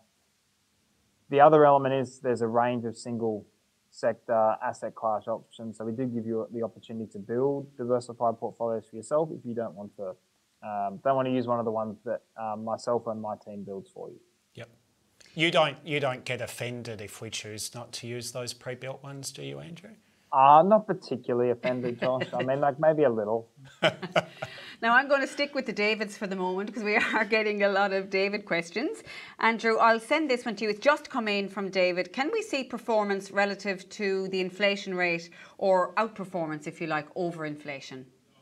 the other element is there's a range of single sector asset class options. So we do give you the opportunity to build diversified portfolios for yourself if you don't want to um, don't want to use one of the ones that um, myself and my team builds for you. Yep. You don't you don't get offended if we choose not to use those pre-built ones, do you, Andrew? Uh, not particularly offended, Josh. I mean, like maybe a little. Now, I'm going to stick with the Davids for the moment because we are getting a lot of David questions. Andrew, I'll send this one to you. It's just come in from David. Can we see performance relative to the inflation rate or outperformance, if you like, over inflation?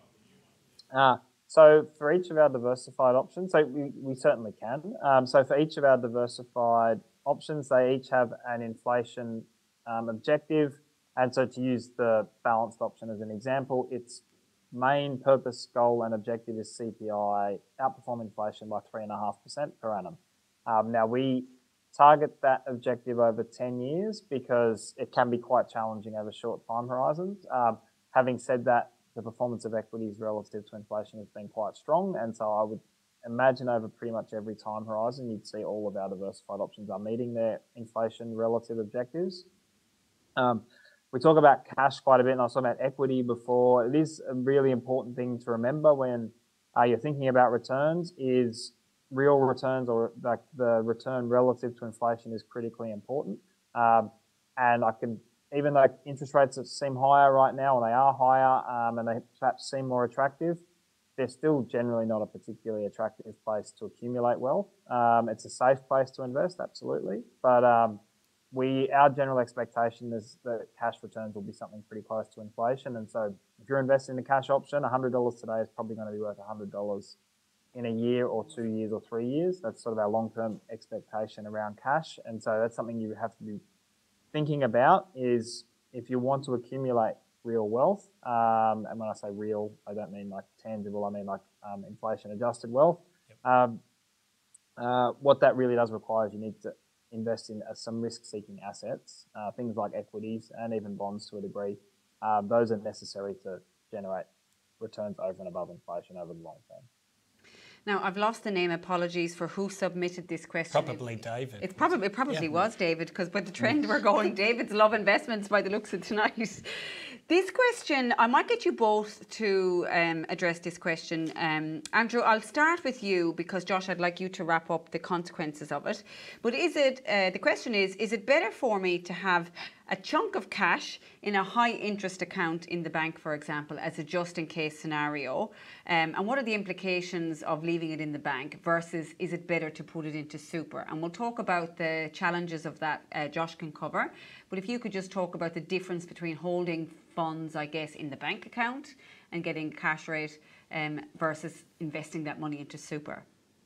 Uh, so for each of our diversified options, so we, we certainly can. Um, so for each of our diversified options, they each have an inflation um, objective. And so to use the balanced option as an example, its main purpose, goal and objective is C P I, outperform inflation by three point five percent per annum. Um, now we target that objective over ten years because it can be quite challenging over short time horizons. Um, having said that, the performance of equities relative to inflation has been quite strong. And so I would imagine over pretty much every time horizon, you'd see all of our diversified options are meeting their inflation relative objectives. Um, we talk about cash quite a bit, and I was talking about equity before. It is a really important thing to remember when uh, you're thinking about returns is real returns, or like the return relative to inflation is critically important. Um, and I can, even though interest rates seem higher right now, and they are higher, um, and they perhaps seem more attractive, they're still generally not a particularly attractive place to accumulate wealth. Um, it's a safe place to invest, absolutely. But um, we, our general expectation is that cash returns will be something pretty close to inflation. And so if you're investing in the cash option, one hundred dollars today is probably going to be worth one hundred dollars in a year or two years or three years. That's sort of our long-term expectation around cash. And so that's something you have to be thinking about is if you want to accumulate real wealth, um, and when I say real, I don't mean like tangible, I mean like um, inflation adjusted wealth. Yep. Um, uh, what that really does require is you need to invest in uh, some risk-seeking assets, uh, things like equities and even bonds to a degree. Um, those are necessary to generate returns over and above inflation over the long term. Now, I've lost the name. Apologies for who submitted this question. Probably David. It probably, it probably yeah. was David, because by the trend we're going, David's love investments by the looks of tonight. This question, I might get you both to um, address this question. Um, Andrew, I'll start with you because, Josh, I'd like you to wrap up the consequences of it. But is it, uh, the question is, is it better for me to have a chunk of cash in a high interest account in the bank, for example, as a just in case scenario? Um, and what are the implications of leaving it in the bank versus is it better to put it into super? And we'll talk about the challenges of that, uh, Josh can cover. But if you could just talk about the difference between holding funds, I guess, in the bank account and getting cash rate um, versus investing that money into super.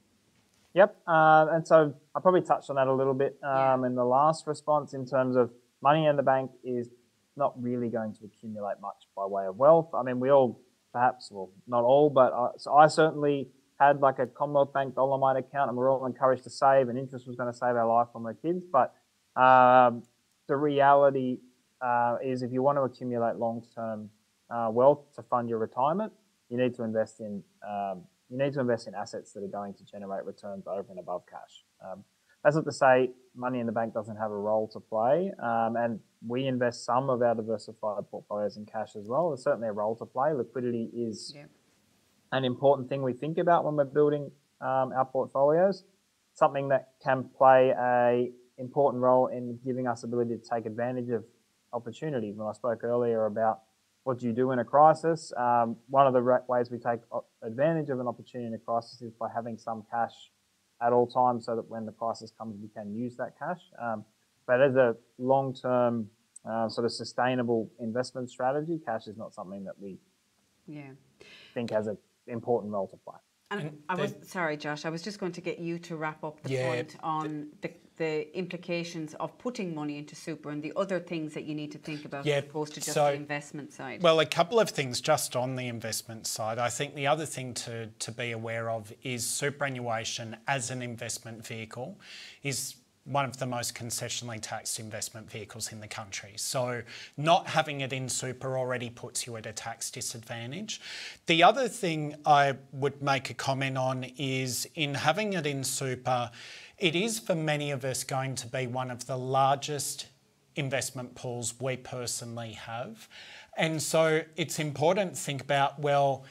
Yep, uh, and so I probably touched on that a little bit um, yeah. in the last response in terms of money in the bank is not really going to accumulate much by way of wealth. I mean, we all perhaps, well, not all, but I, so I certainly had like a Commonwealth Bank Dolomite account and we're all encouraged to save and interest was going to save our life when we're kids. But um, the reality uh, is if you want to accumulate long-term uh, wealth to fund your retirement, you need to invest in um, you need to invest in assets that are going to generate returns over and above cash. Um, That's not to say money in the bank doesn't have a role to play, um, and we invest some of our diversified portfolios in cash as well. There's certainly a role to play. Liquidity is yeah. an important thing we think about when we're building um, our portfolios, something that can play a important role in giving us ability to take advantage of opportunities. When I spoke earlier about what do you do in a crisis, um, one of the ways we take advantage of an opportunity in a crisis is by having some cash at all times so that when the crisis comes, we can use that cash. Um, but as a long-term uh, sort of sustainable investment strategy, cash is not something that we yeah. think has an important role to play. And, and I was sorry, Josh. I was just going to get you to wrap up the yeah, point on the, the implications of putting money into super and the other things that you need to think about, yeah, as opposed to just so, the investment side. Well, a couple of things just on the investment side. I think the other thing to to be aware of is superannuation as an investment vehicle is one of the most concessionally taxed investment vehicles in the country. So not having it in super already puts you at a tax disadvantage. The other thing I would make a comment on is in having it in super, it is for many of us going to be one of the largest investment pools we personally have. And so it's important to think about, well,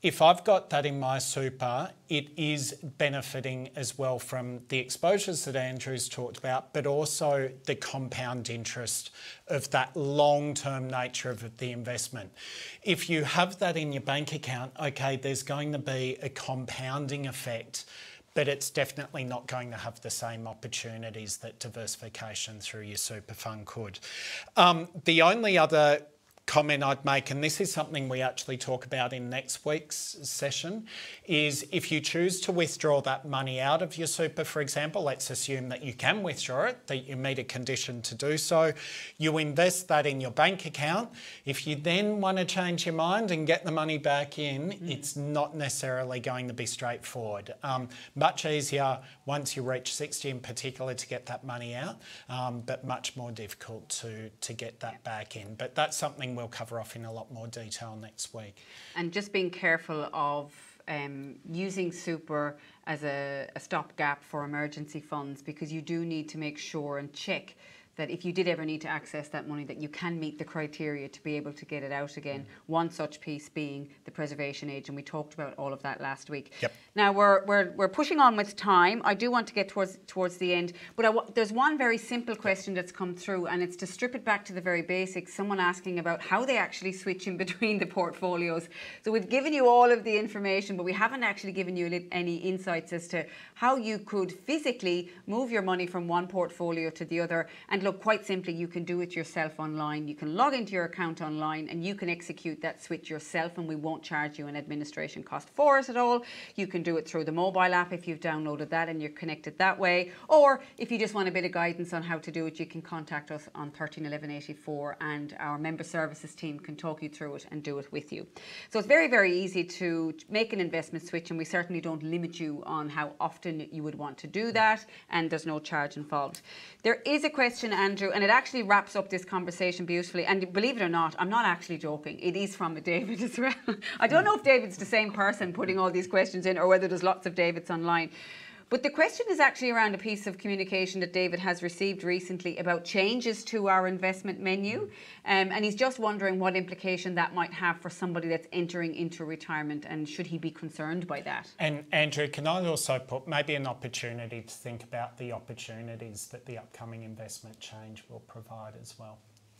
if I've got that in my super, it is benefiting as well from the exposures that Andrew's talked about, but also the compound interest of that long-term nature of the investment. If you have that in your bank account, okay, there's going to be a compounding effect, but it's definitely not going to have the same opportunities that diversification through your super fund could. Um, the only other comment I'd make, and this is something we actually talk about in next week's session, is if you choose to withdraw that money out of your super, for example, let's assume that you can withdraw it, that you meet a condition to do so, you invest that in your bank account. If you then want to change your mind and get the money back in, mm. it's not necessarily going to be straightforward. Um, much easier once you reach sixty in particular to get that money out, um, but much more difficult to, to get that back in. But that's something we'll cover off in a lot more detail next week. And just being careful of um, using super as a, a stopgap for emergency funds, because you do need to make sure and check that if you did ever need to access that money, that you can meet the criteria to be able to get it out again. Mm. One such piece being the preservation age, and we talked about all of that last week. Yep. Now we're we're we're pushing on with time. I do want to get towards towards the end, but I w- there's one very simple question that's come through, and it's to strip it back to the very basics. Someone asking about how they actually switch in between the portfolios. So we've given you all of the information, but we haven't actually given you any insights as to how you could physically move your money from one portfolio to the other. And look, quite simply, you can do it yourself online. You can log into your account online and you can execute that switch yourself, and we won't charge you an administration cost for it at all. You can do it through the mobile app if you've downloaded that and you're connected that way. Or if you just want a bit of guidance on how to do it, you can contact us on thirteen eleven eighty-four and our member services team can talk you through it and do it with you. So it's very, very easy to make an investment switch, and we certainly don't limit you on how often you would want to do that, and there's no charge involved. There is a question, Andrew, and it actually wraps up this conversation beautifully. And believe it or not, I'm not actually joking. It is from a David as well. I don't know if David's the same person putting all these questions in, or whether there's lots of Davids online. But the question is actually around a piece of communication that David has received recently about changes to our investment menu. Um, and he's just wondering what implication that might have for somebody that's entering into retirement, and should he be concerned by that? And Andrew, can I also put maybe an opportunity to think about the opportunities that the upcoming investment change will provide as well?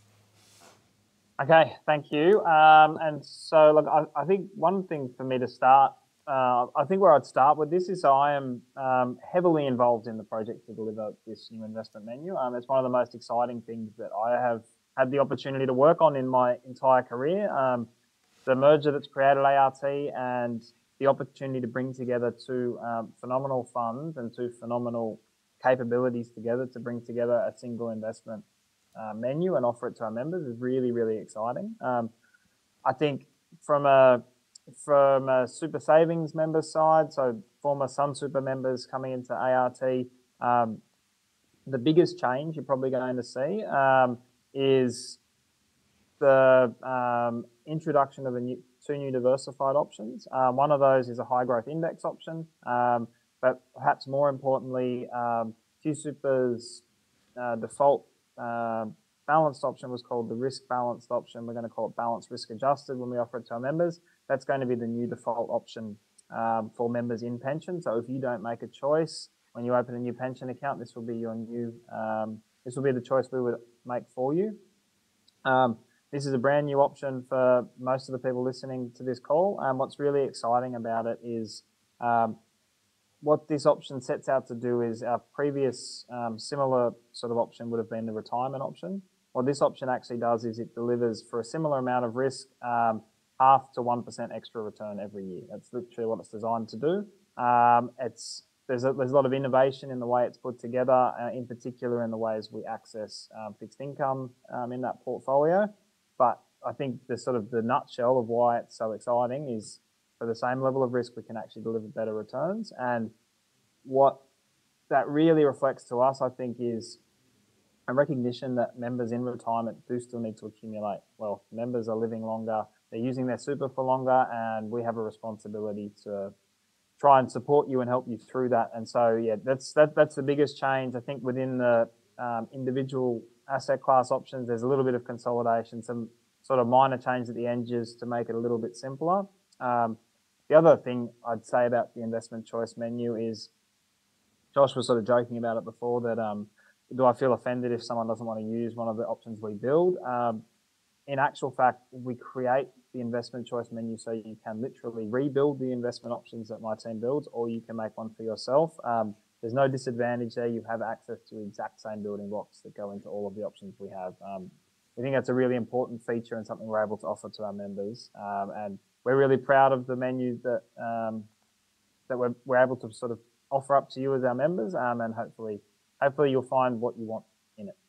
Okay, thank you. Um, and so, look, I, I think one thing for me to start Uh, I think where I'd start with this is I am um, heavily involved in the project to deliver this new investment menu. Um, it's one of the most exciting things that I have had the opportunity to work on in my entire career. Um, the merger that's created A R T and the opportunity to bring together two um, phenomenal funds and two phenomenal capabilities together to bring together a single investment uh, menu and offer it to our members is really, really exciting. Um, I think from a From a super savings members side, so former Sunsuper members coming into A R T, um, the biggest change you're probably going to see um, is the um, introduction of a new, two new diversified options. Um, one of those is a high growth index option, um, but perhaps more importantly, um, QSuper's uh, default uh, balanced option was called the risk balanced option. We're going to call it balanced risk adjusted when we offer it to our members. That's going to be the new default option um, for members in pension. So if you don't make a choice when you open a new pension account, this will be your new, um, this will be the choice we would make for you. Um, this is a brand new option for most of the people listening to this call. And um, what's really exciting about it is um, what this option sets out to do is our previous um, similar sort of option would have been the retirement option. What this option actually does is it delivers for a similar amount of risk, um, half to one percent extra return every year. That's literally what it's designed to do. Um, it's there's a, there's a lot of innovation in the way it's put together, uh, in particular in the ways we access um, fixed income um, in that portfolio. But I think the sort of the nutshell of why it's so exciting is for the same level of risk, we can actually deliver better returns. And what that really reflects to us, I think, is a recognition that members in retirement do still need to accumulate wealth. Members are living longer, they're using their super for longer, and we have a responsibility to try and support you and help you through that. And so, yeah, that's that, that's the biggest change. I think within the um, individual asset class options, there's a little bit of consolidation, some sort of minor change at the edges to make it a little bit simpler. Um, The other thing I'd say about the investment choice menu is, Josh was sort of joking about it before, that um, do I feel offended if someone doesn't want to use one of the options we build? Um, in actual fact, we create the investment choice menu so you can literally rebuild the investment options that my team builds, or you can make one for yourself. Um, there's no disadvantage there. You have access to the exact same building blocks that go into all of the options we have. Um, I think that's a really important feature and something we're able to offer to our members. Um, and we're really proud of the menu that um, that we're, we're able to sort of offer up to you as our members, um, and hopefully, hopefully you'll find what you want in it.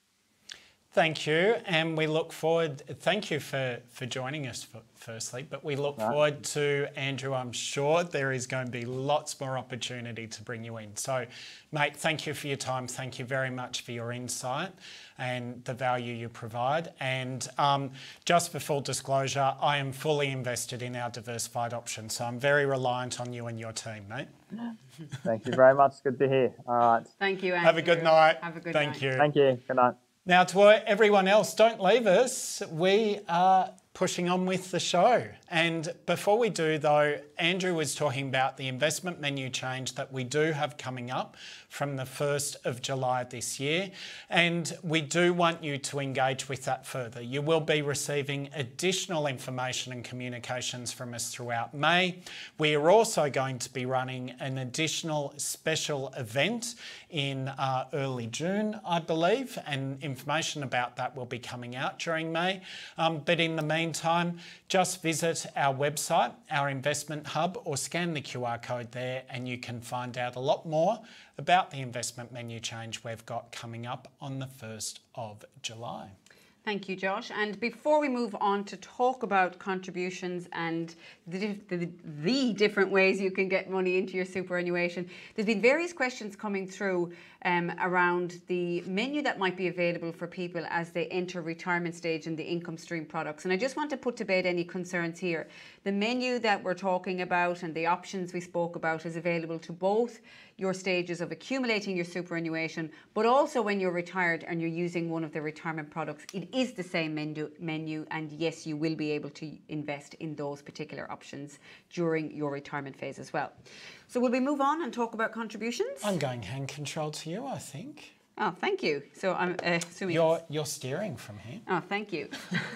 Thank you, and we look forward, thank you for, for joining us for, firstly, but we look right. forward to, Andrew, I'm sure there is going to be lots more opportunity to bring you in. So, mate, thank you for your time. Thank you very much for your insight and the value you provide. And um, just for full disclosure, I am fully invested in our diversified options, so I'm very reliant on you and your team, mate. Thank you very much. Good to hear. All right. Thank you, Andrew. Have a good night. Have a good Thank night. you. Thank you. Good night. Now, to everyone else, don't leave us. We are pushing on with the show. And before we do, though, Andrew was talking about the investment menu change that we do have coming up from the first of July this year. And we do want you to engage with that further. You will be receiving additional information and communications from us throughout May. We are also going to be running an additional special event in uh, early June, I believe, and information about that will be coming out during May. Um, but in the meantime, just visit our website, our investment hub, or scan the Q R code there and you can find out a lot more about the investment menu change we've got coming up on the first of July. Thank you, Josh. And before we move on to talk about contributions and the, the, the different ways you can get money into your superannuation, there's been various questions coming through um, around the menu that might be available for people as they enter retirement stage in the income stream products. And I just want to put to bed any concerns here. The menu that we're talking about and the options we spoke about is available to both your stages of accumulating your superannuation, but also when you're retired and you're using one of the retirement products. It is the same menu, menu, and yes, you will be able to invest in those particular options during your retirement phase as well. So will we move on and talk about contributions? I'm going hand control to you, I think. Oh, thank you. So I'm uh, assuming you're you're steering from here. Oh, thank you.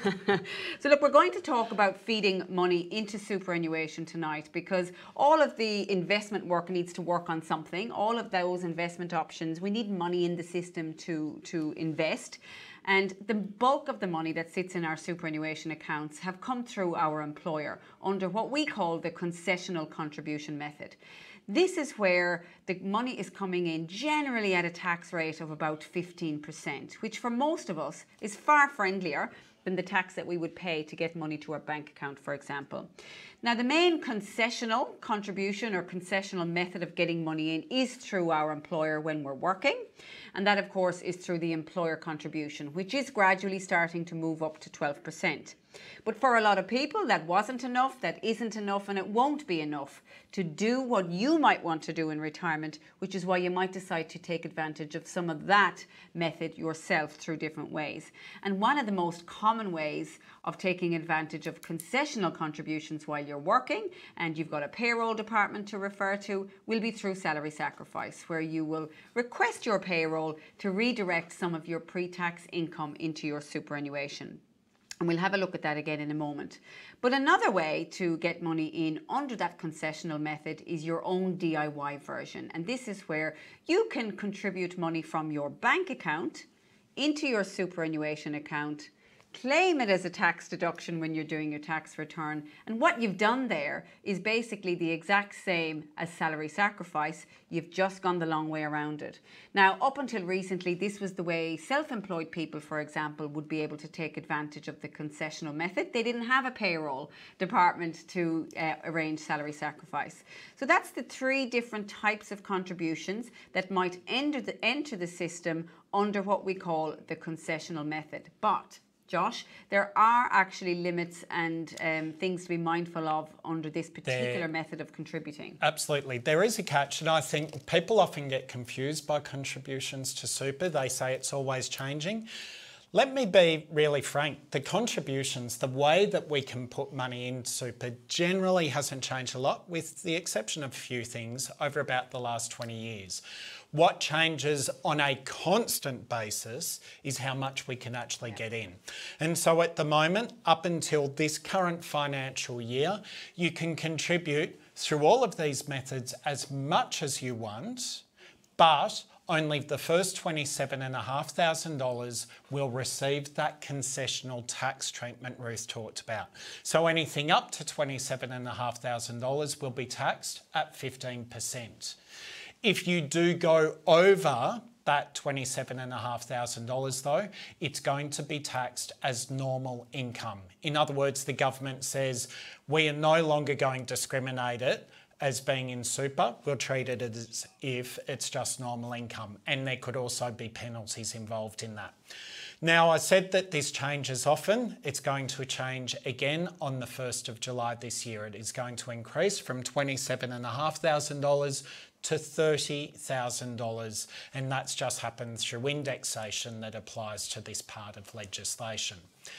So look, we're going to talk about feeding money into superannuation tonight, because all of the investment work needs to work on something. All of those investment options, we need money in the system to to invest. And the bulk of the money that sits in our superannuation accounts have come through our employer under what we call the concessional contribution method. This is where the money is coming in generally at a tax rate of about fifteen percent, which for most of us is far friendlier than the tax that we would pay to get money to our bank account, for example. Now, the main concessional contribution or concessional method of getting money in is through our employer when we're working. And that, of course, is through the employer contribution, which is gradually starting to move up to twelve percent. But for a lot of people, that wasn't enough, that isn't enough, and it won't be enough to do what you might want to do in retirement, which is why you might decide to take advantage of some of that method yourself through different ways. And one of the most common ways of taking advantage of concessional contributions while you're working and you've got a payroll department to refer to will be through salary sacrifice, where you will request your payroll to redirect some of your pre-tax income into your superannuation. And we'll have a look at that again in a moment. But another way to get money in under that concessional method is your own D I Y version. And this is where you can contribute money from your bank account into your superannuation account, claim it as a tax deduction when you're doing your tax return. And what you've done there is basically the exact same as salary sacrifice. You've just gone the long way around it. Now, up until recently, this was the way self-employed people, for example, would be able to take advantage of the concessional method. They didn't have a payroll department to uh, arrange salary sacrifice. So that's the three different types of contributions that might enter the, enter the system under what we call the concessional method. But Josh, there are actually limits and um, things to be mindful of under this particular there, method of contributing. Absolutely. There is a catch, and I think people often get confused by contributions to super. They say it's always changing. Let me be really frank. The contributions, the way that we can put money in super generally hasn't changed a lot, with the exception of a few things over about the last twenty years. What changes on a constant basis is how much we can actually get in. And so at the moment, up until this current financial year, you can contribute through all of these methods as much as you want, but only the first twenty-seven thousand five hundred dollars will receive that concessional tax treatment Ruth talked about. So anything up to twenty-seven thousand five hundred dollars will be taxed at fifteen percent. If you do go over that twenty-seven thousand five hundred dollars though, it's going to be taxed as normal income. In other words, the government says we are no longer going to discriminate it as being in super. We'll treat it as if it's just normal income, and there could also be penalties involved in that. Now, I said that this changes often. It's going to change again on the first of July this year. It is going to increase from twenty-seven thousand five hundred dollars to thirty thousand dollars, and that's just happened through indexation that applies to this part of legislation.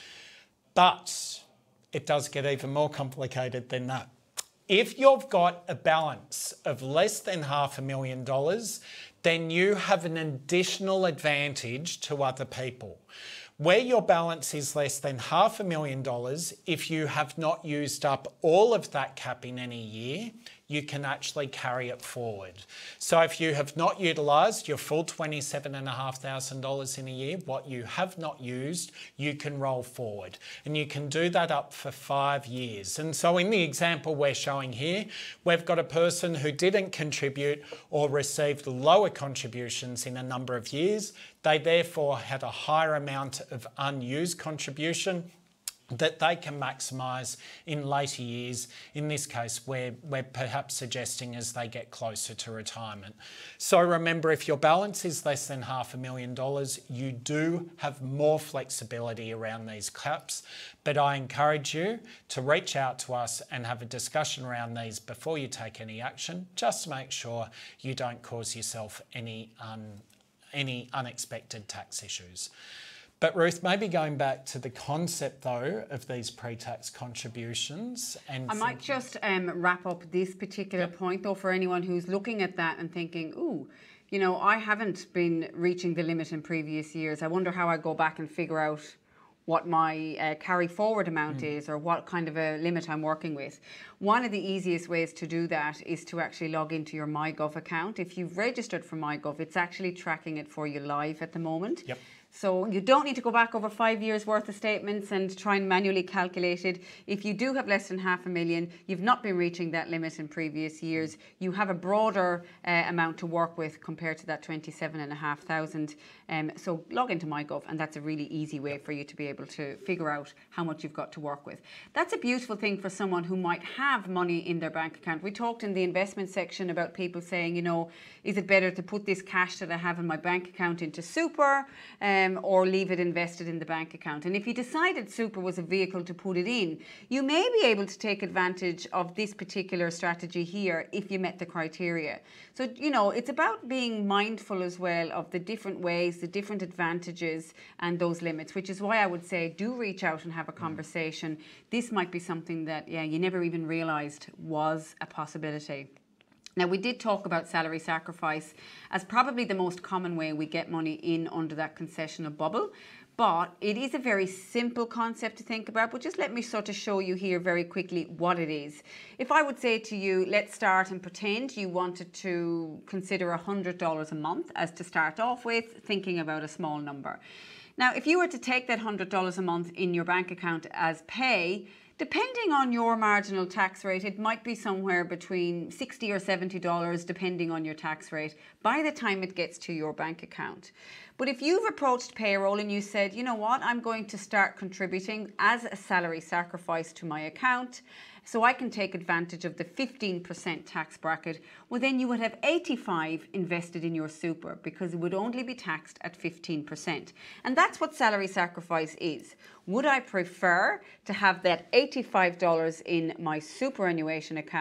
But it does get even more complicated than that. If you've got a balance of less than half a million dollars, then you have an additional advantage to other people. Where your balance is less than half a million dollars, if you have not used up all of that cap in any year, you can actually carry it forward. So if you have not utilised your full twenty-seven thousand five hundred dollars in a year, what you have not used, you can roll forward. And you can do that up for five years. And so in the example we're showing here, we've got a person who didn't contribute or received lower contributions in a number of years. They therefore had a higher amount of unused contribution that they can maximise in later years, in this case where we're perhaps suggesting as they get closer to retirement. So remember, if your balance is less than half a million dollars, you do have more flexibility around these caps, but I encourage you to reach out to us and have a discussion around these before you take any action, just to make sure you don't cause yourself any, un, any unexpected tax issues. But Ruth, maybe going back to the concept though of these pre-tax contributions, and I might just um, wrap up this particular yep. point though for anyone who's looking at that and thinking, ooh, you know, I haven't been reaching the limit in previous years. I wonder how I go back and figure out what my uh, carry forward amount mm. is, or what kind of a limit I'm working with. One of the easiest ways to do that is to actually log into your MyGov account. If you've registered for MyGov, it's actually tracking it for you live at the moment. Yep. So you don't need to go back over five years worth of statements and try and manually calculate it. If you do have less than half a million, you've not been reaching that limit in previous years, you have a broader uh, amount to work with compared to that twenty-seven and a half thousand. Um, so log into MyGov, and that's a really easy way for you to be able to figure out how much you've got to work with. That's a beautiful thing for someone who might have money in their bank account. We talked in the investment section about people saying, you know, is it better to put this cash that I have in my bank account into super, um, or leave it invested in the bank account? And if you decided super was a vehicle to put it in, you may be able to take advantage of this particular strategy here if you met the criteria. So, you know, it's about being mindful as well of the different ways, the different advantages and those limits, which is why I would say do reach out and have a conversation. This might be something that, yeah, you never even realised was a possibility. Now, we did talk about salary sacrifice as probably the most common way we get money in under that concessional bubble. But it is a very simple concept to think about, but just let me sort of show you here very quickly what it is. If I would say to you, let's start and pretend you wanted to consider one hundred dollars a month as to start off with, thinking about a small number. Now, if you were to take that one hundred dollars a month in your bank account as pay, depending on your marginal tax rate, it might be somewhere between sixty or seventy dollars, depending on your tax rate, by the time it gets to your bank account. But if you've approached payroll and you said, you know what, I'm going to start contributing as a salary sacrifice to my account, so I can take advantage of the fifteen percent tax bracket, well then you would have eighty-five invested in your super, because it would only be taxed at fifteen percent. And that's what salary sacrifice is. Would I prefer to have that eighty-five dollars in my superannuation account,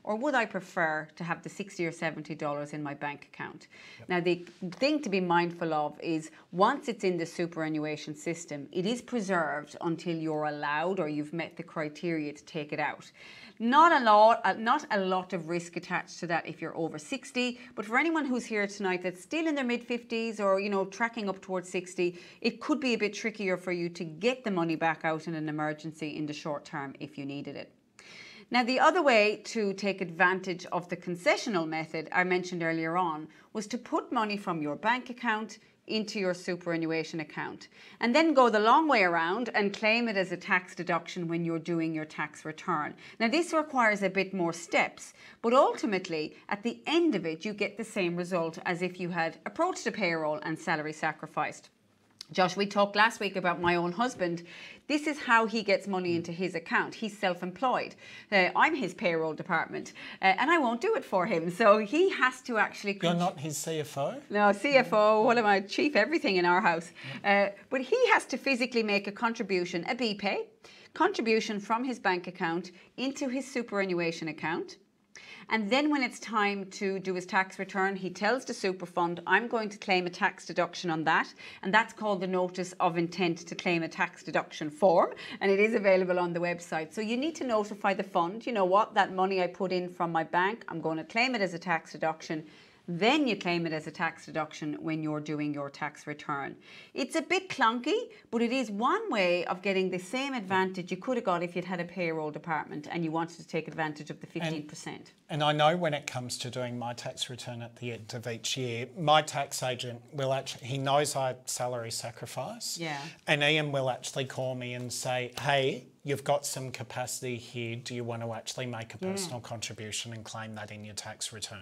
or would I prefer to have the sixty or seventy dollars in my bank account? Yep. Now, the thing to be mindful of is once it's in the superannuation system, it is preserved until you're allowed or you've met the criteria to take it out. Not a lot, uh, not a lot of risk attached to that if you're over sixty, but for anyone who's here tonight that's still in their mid fifties or, you know, tracking up towards sixty, it could be a bit trickier for you to get the money back out in an emergency in the short term if you needed it. Now, the other way to take advantage of the concessional method I mentioned earlier on was to put money from your bank account into your superannuation account and then go the long way around and claim it as a tax deduction when you're doing your tax return. Now, this requires a bit more steps, but ultimately at the end of it you get the same result as if you had approached a payroll and salary sacrificed. Josh, we talked last week about my own husband. This is how he gets money into his account. He's self-employed. Uh, I'm his payroll department, uh, and I won't do it for him. So he has to actually... You're not his C F O? No, C F O, what am I? Chief everything in our house. Uh, but he has to physically make a contribution, a B Pay, contribution from his bank account into his superannuation account. And then when it's time to do his tax return, he tells the super fund, I'm going to claim a tax deduction on that. And that's called the Notice of Intent to Claim a Tax Deduction form. And it is available on the website. So you need to notify the fund, you know what, that money I put in from my bank, I'm going to claim it as a tax deduction. Then you claim it as a tax deduction when you're doing your tax return. It's a bit clunky, but it is one way of getting the same advantage you could have got if you'd had a payroll department and you wanted to take advantage of the fifteen percent. And, and I know when it comes to doing my tax return at the end of each year, my tax agent will actually, he knows I salary sacrifice. Yeah. And Ian will actually call me and say, hey, you've got some capacity here. Do you want to actually make a personal yeah. contribution and claim that in your tax return?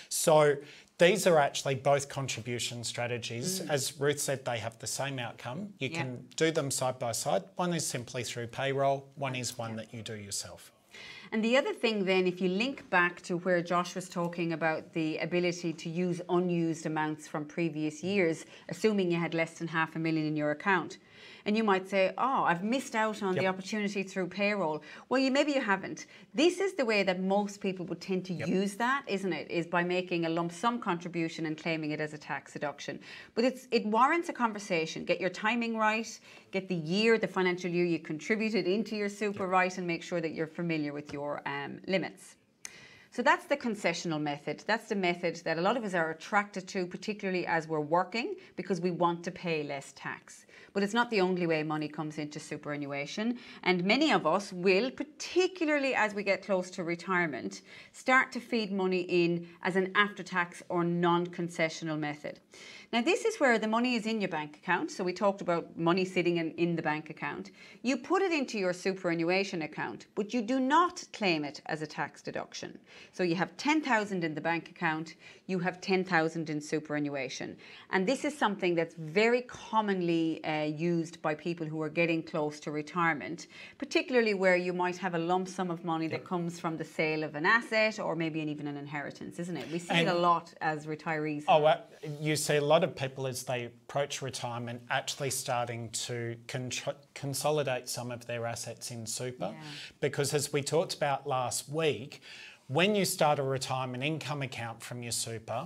So these are actually both contribution strategies. Mm. As Ruth said, they have the same outcome. You yeah. can do them side by side. One is simply through payroll. One is one yeah. that you do yourself. And the other thing then, if you link back to where Josh was talking about the ability to use unused amounts from previous years, assuming you had less than half a million in your account, and you might say, oh, I've missed out on yep. the opportunity through payroll. Well, you maybe you haven't. This is the way that most people would tend to yep. use that, isn't it? Is by making a lump sum contribution and claiming it as a tax deduction. But it's it warrants a conversation. Get your timing right, get the year, the financial year you contributed into your super yep. right, and make sure that you're familiar with your um, limits. So that's the concessional method. That's the method that a lot of us are attracted to, particularly as we're working, because we want to pay less tax. But it's not the only way money comes into superannuation. And many of us will, particularly as we get close to retirement, start to feed money in as an after-tax or non-concessional method. Now, this is where the money is in your bank account. So we talked about money sitting in, in the bank account. You put it into your superannuation account, but you do not claim it as a tax deduction. So you have ten thousand in the bank account, you have ten thousand in superannuation. And this is something that's very commonly uh, used by people who are getting close to retirement, particularly where you might have a lump sum of money that comes from the sale of an asset or maybe an, even an inheritance, isn't it? We see and, it a lot as retirees. Oh, uh, you see a lot of people as they approach retirement actually starting to con consolidate some of their assets in super. Yeah. Because as we talked about last week, when you start a retirement income account from your super,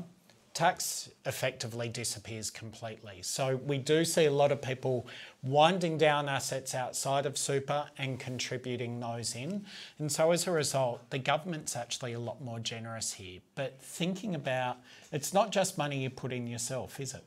tax effectively disappears completely. So we do see a lot of people winding down assets outside of super and contributing those in. And so as a result, the government's actually a lot more generous here. But thinking about, it's not just money you put in yourself, is it?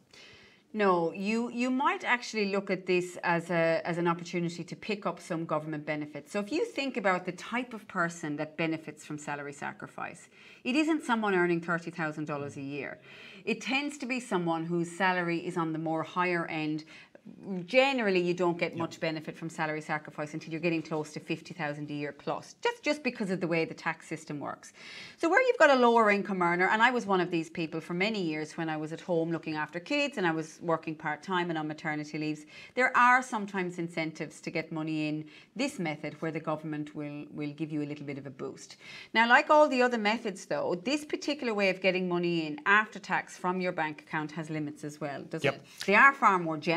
No, you, you might actually look at this as, a, as an opportunity to pick up some government benefits. So if you think about the type of person that benefits from salary sacrifice, it isn't someone earning thirty thousand dollars a year. It tends to be someone whose salary is on the more higher end. Generally, you don't get much benefit from salary sacrifice until you're getting close to fifty thousand dollars a year plus, just, just because of the way the tax system works. So where you've got a lower income earner, and I was one of these people for many years when I was at home looking after kids and I was working part-time and on maternity leaves, there are sometimes incentives to get money in this method where the government will, will give you a little bit of a boost. Now, like all the other methods though, this particular way of getting money in after tax from your bank account has limits as well, doesn't yep. it? They are far more generous though.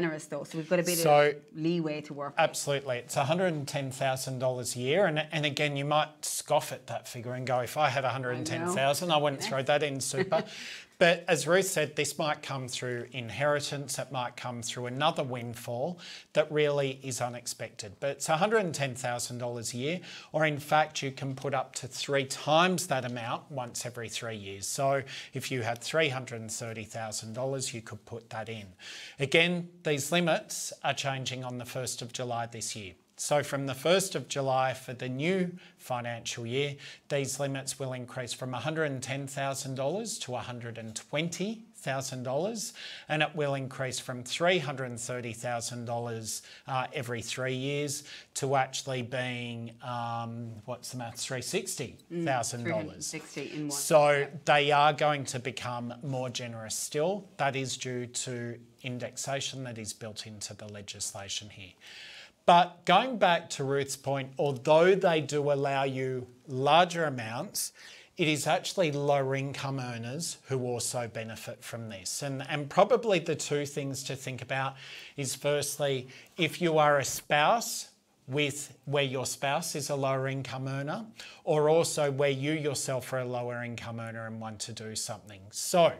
though, so we've got a bit So, of leeway to work with. Absolutely. It's one hundred ten thousand dollars a year. And, and again, you might scoff at that figure and go, if I had one hundred ten thousand dollars, I, I wouldn't throw that in super. But as Ruth said, this might come through inheritance, it might come through another windfall that really is unexpected. But it's one hundred ten thousand dollars a year, or in fact, you can put up to three times that amount once every three years. So if you had three hundred thirty thousand dollars, you could put that in. Again, these limits are changing on the first of July this year. So from the first of July for the new financial year, these limits will increase from one hundred ten thousand dollars to one hundred twenty thousand dollars, and it will increase from three hundred thirty thousand dollars uh, every three years to actually being, um, what's the maths, three hundred sixty thousand dollars. three hundred sixty in one. So they are going to become more generous still. That is due to indexation that is built into the legislation here. But going back to Ruth's point, although they do allow you larger amounts, it is actually lower income earners who also benefit from this. And, and probably the two things to think about is firstly, if you are a spouse with where your spouse is a lower income earner, or also where you yourself are a lower income earner and want to do something. So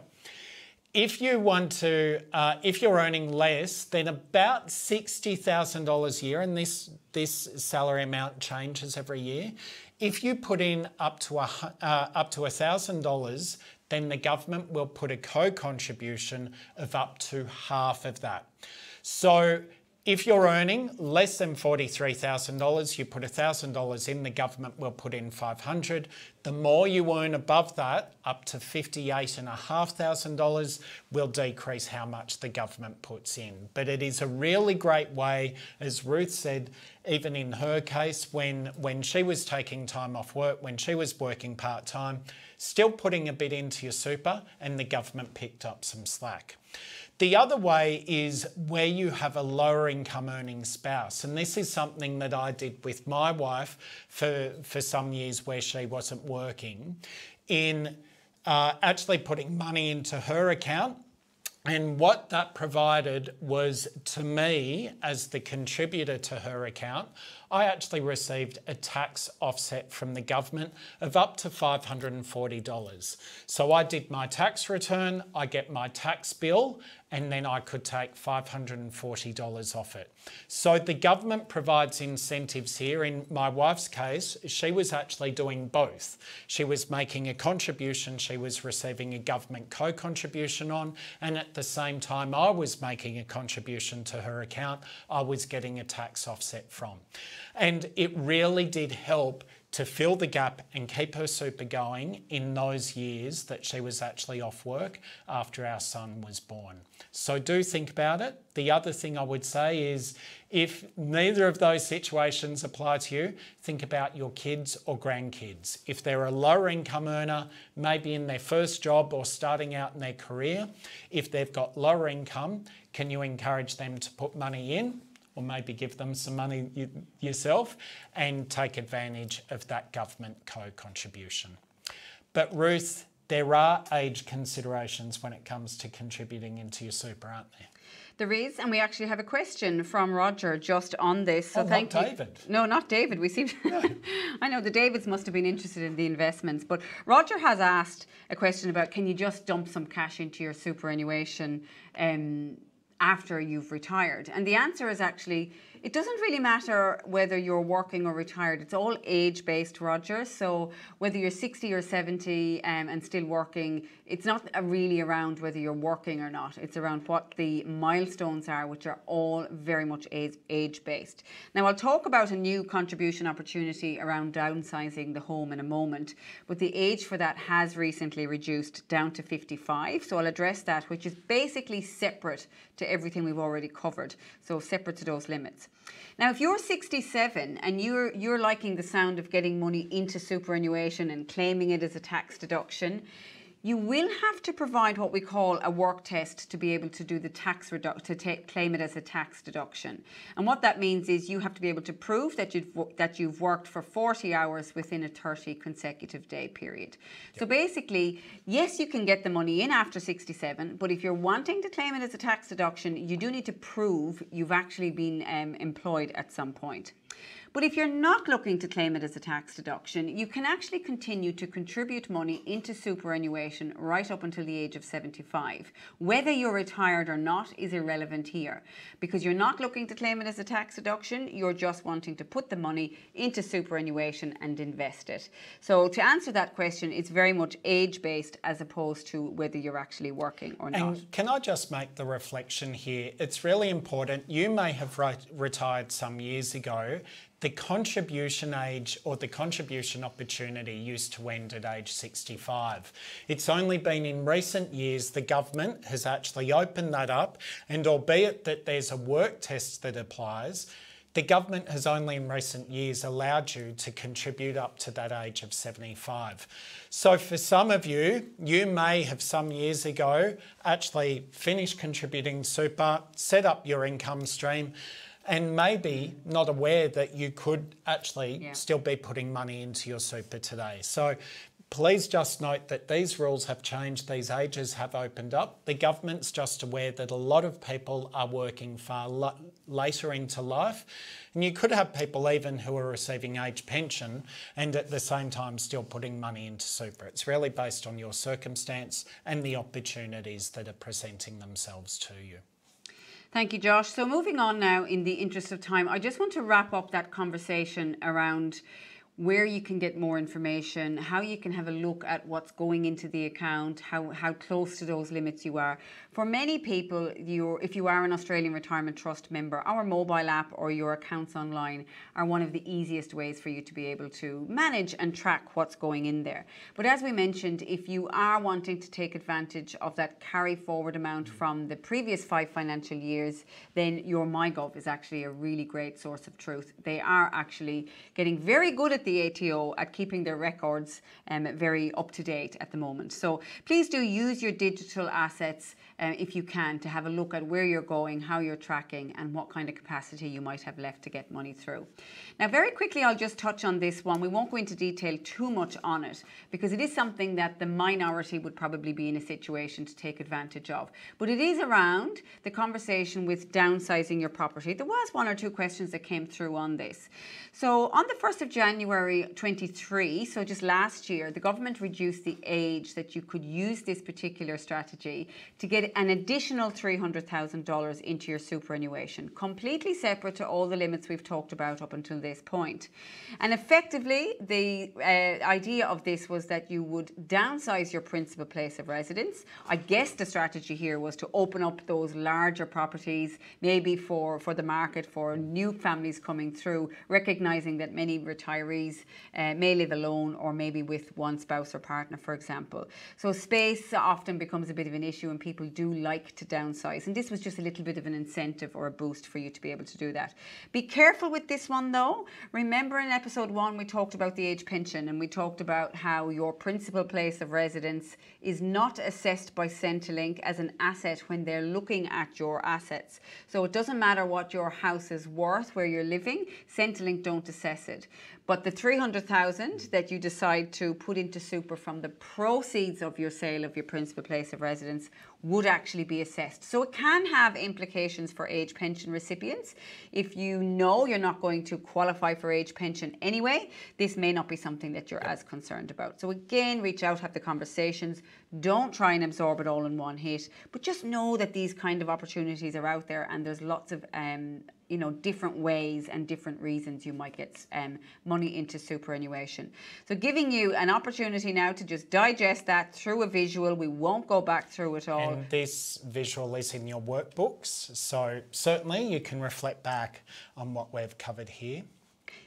if you want to, uh, if you're earning less than about sixty thousand dollars a year, and this, this salary amount changes every year, if you put in up to a, uh, up to one thousand dollars, then the government will put a co-contribution of up to half of that. So if you're earning less than forty-three thousand dollars, you put one thousand dollars in, the government will put in five hundred dollars. The more you earn above that, up to fifty-eight thousand five hundred dollars, will decrease how much the government puts in. But it is a really great way, as Ruth said, even in her case, when, when she was taking time off work, when she was working part-time, still putting a bit into your super, and the government picked up some slack. The other way is where you have a lower income earning spouse. And this is something that I did with my wife for, for some years where she wasn't working, in uh, actually putting money into her account. And what that provided was, to me, as the contributor to her account, I actually received a tax offset from the government of up to five hundred forty dollars. So I did my tax return, I get my tax bill, and then I could take five hundred forty dollars off it. So the government provides incentives here. In my wife's case, she was actually doing both. She was making a contribution, she was receiving a government co-contribution on, and at the same time I was making a contribution to her account, I was getting a tax offset from. And it really did help to fill the gap and keep her super going in those years that she was actually off work after our son was born. So do think about it. The other thing I would say is, if neither of those situations apply to you, think about your kids or grandkids. If they're a lower income earner, maybe in their first job or starting out in their career, if they've got lower income, can you encourage them to put money in? Or maybe give them some money yourself and take advantage of that government co-contribution. But Ruth, there are age considerations when it comes to contributing into your super, aren't there? There is, and we actually have a question from Roger just on this. So oh, thank not you. David. No, not David. We seem. No. I know the Davids must have been interested in the investments, but Roger has asked a question about, can you just dump some cash into your superannuation Um, after you've retired? And the answer is actually, it doesn't really matter whether you're working or retired. It's all age-based, Roger. So whether you're sixty or seventy um, and still working, it's not really around whether you're working or not. It's around what the milestones are, which are all very much age-based. Now, I'll talk about a new contribution opportunity around downsizing the home in a moment, but the age for that has recently reduced down to fifty-five. So I'll address that, which is basically separate to everything we've already covered. So separate to those limits. Now, if you're sixty-seven and you're you're liking the sound of getting money into superannuation and claiming it as a tax deduction, You will have to provide what we call a work test to be able to do the tax redu- to take, claim it as a tax deduction. And what that means is you have to be able to prove that you've that you've worked for forty hours within a thirty consecutive day period. Yep. So basically, yes, you can get the money in after sixty-seven, but if you're wanting to claim it as a tax deduction, you do need to prove you've actually been um, employed at some point. But if you're not looking to claim it as a tax deduction, you can actually continue to contribute money into superannuation right up until the age of seventy-five. Whether you're retired or not is irrelevant here, because you're not looking to claim it as a tax deduction, you're just wanting to put the money into superannuation and invest it. So to answer that question, it's very much age-based as opposed to whether you're actually working or not. And can I just make the reflection here? It's really important. You may have re- retired some years ago. The contribution age or the contribution opportunity used to end at age sixty-five. It's only been in recent years the government has actually opened that up, and albeit that there's a work test that applies, the government has only in recent years allowed you to contribute up to that age of seventy-five. So for some of you, you may have some years ago actually finished contributing super, set up your income stream, and maybe not aware that you could actually yeah. still be putting money into your super today. So please just note that these rules have changed, these ages have opened up. The government's just aware that a lot of people are working far lo- later into life. And you could have people even who are receiving age pension and at the same time still putting money into super. It's really based on your circumstance and the opportunities that are presenting themselves to you. Thank you, Josh. So moving on now, in the interest of time, I just want to wrap up that conversation around where you can get more information, how you can have a look at what's going into the account, how, how close to those limits you are. For many people, you're, if you are an Australian Retirement Trust member, our mobile app or your accounts online are one of the easiest ways for you to be able to manage and track what's going in there. But as we mentioned, if you are wanting to take advantage of that carry forward amount from the previous five financial years, then your MyGov is actually a really great source of truth. They are actually getting very good at the A T O at keeping their records um, very up to date at the moment. So please do use your digital assets uh, if you can to have a look at where you're going, how you're tracking, and what kind of capacity you might have left to get money through. Now, very quickly, I'll just touch on this one. We won't go into detail too much on it because it is something that the minority would probably be in a situation to take advantage of. But it is around the conversation with downsizing your property. There was one or two questions that came through on this. So on the first of January twenty-three, so just last year, the government reduced the age that you could use this particular strategy to get an additional three hundred thousand dollars into your superannuation, completely separate to all the limits we've talked about up until this point. And effectively, the uh, idea of this was that you would downsize your principal place of residence. I guess the strategy here was to open up those larger properties, maybe for, for the market, for new families coming through, recognizing that many retirees uh, may live alone or maybe with one spouse or partner, for example. So space often becomes a bit of an issue and people do like to downsize. And this was just a little bit of an incentive or a boost for you to be able to do that. Be careful with this one though. Remember in episode one, we talked about the age pension and we talked about how your principal place of residence is not assessed by Centrelink as an asset when they're looking at your assets. So it doesn't matter what your house is worth where you're living, Centrelink don't assess it. But the three hundred thousand that you decide to put into super from the proceeds of your sale of your principal place of residence would actually be assessed. So it can have implications for age pension recipients. If you know you're not going to qualify for age pension anyway, this may not be something that you're as concerned about. So again, reach out, have the conversations. Don't try and absorb it all in one hit, but just know that these kind of opportunities are out there and there's lots of um, you know, different ways and different reasons you might get um, money into superannuation. So giving you an opportunity now to just digest that through a visual. We won't go back through it all. And this visual is in your workbooks, so certainly you can reflect back on what we've covered here.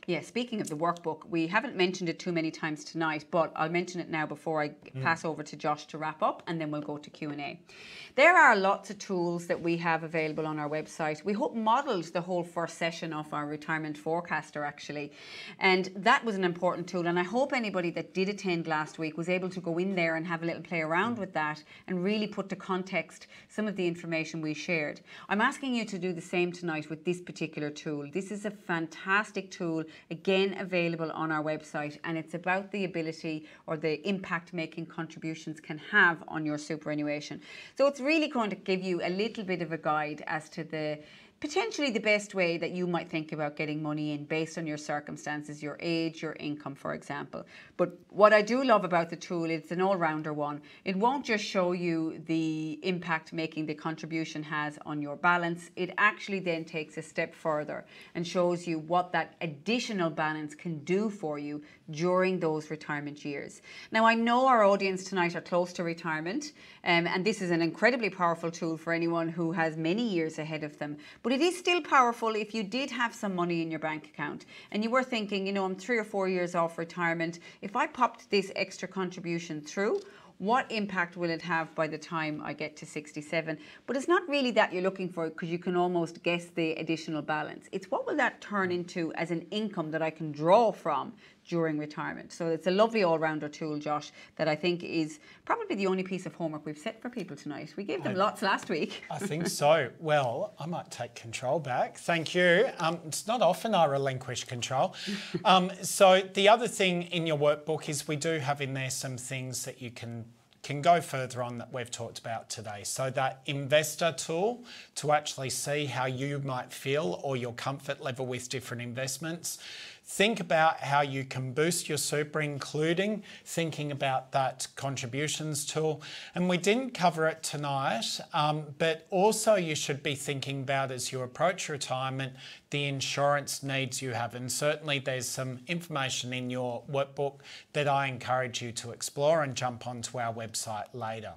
Yeah, speaking of the workbook, we haven't mentioned it too many times tonight, but I'll mention it now before I mm. pass over to Josh to wrap up, and then we'll go to Q and A. There are lots of tools that we have available on our website. We hope modelled the whole first session of our retirement forecaster, actually. And that was an important tool, and I hope anybody that did attend last week was able to go in there and have a little play around mm. with that and really put to context some of the information we shared. I'm asking you to do the same tonight with this particular tool. This is a fantastic tool, again available on our website, and it's about the ability or the impact making contributions can have on your superannuation. So it's really going to give you a little bit of a guide as to the potentially the best way that you might think about getting money in based on your circumstances, your age, your income, for example. But what I do love about the tool, it's an all-rounder one. It won't just show you the impact making the contribution has on your balance. It actually then takes a step further and shows you what that additional balance can do for you during those retirement years. Now, I know our audience tonight are close to retirement, um, and this is an incredibly powerful tool for anyone who has many years ahead of them. But it is still powerful if you did have some money in your bank account and you were thinking, you know, I'm three or four years off retirement. If I popped this extra contribution through, what impact will it have by the time I get to sixty-seven? But it's not really that you're looking for, because you can almost guess the additional balance. It's what will that turn into as an income that I can draw from during retirement. So it's a lovely all-rounder tool, Josh, that I think is probably the only piece of homework we've set for people tonight. We gave them I, lots last week. I think so. Well, I might take control back. Thank you. Um, it's not often I relinquish control. um, so the other thing in your workbook is we do have in there some things that you can can go further on that we've talked about today. So that investor tool to actually see how you might feel or your comfort level with different investments. Think about how you can boost your super, including thinking about that contributions tool. And we didn't cover it tonight, um, but also you should be thinking about, as you approach retirement, the insurance needs you have. And certainly there's some information in your workbook that I encourage you to explore and jump onto our website later.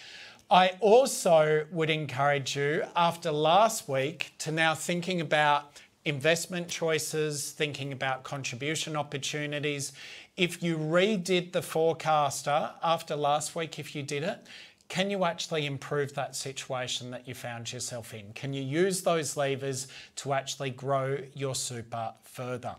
I also would encourage you, after last week, to now thinking about investment choices, thinking about contribution opportunities. If you redid the forecaster after last week, if you did it, can you actually improve that situation that you found yourself in? Can you use those levers to actually grow your super further?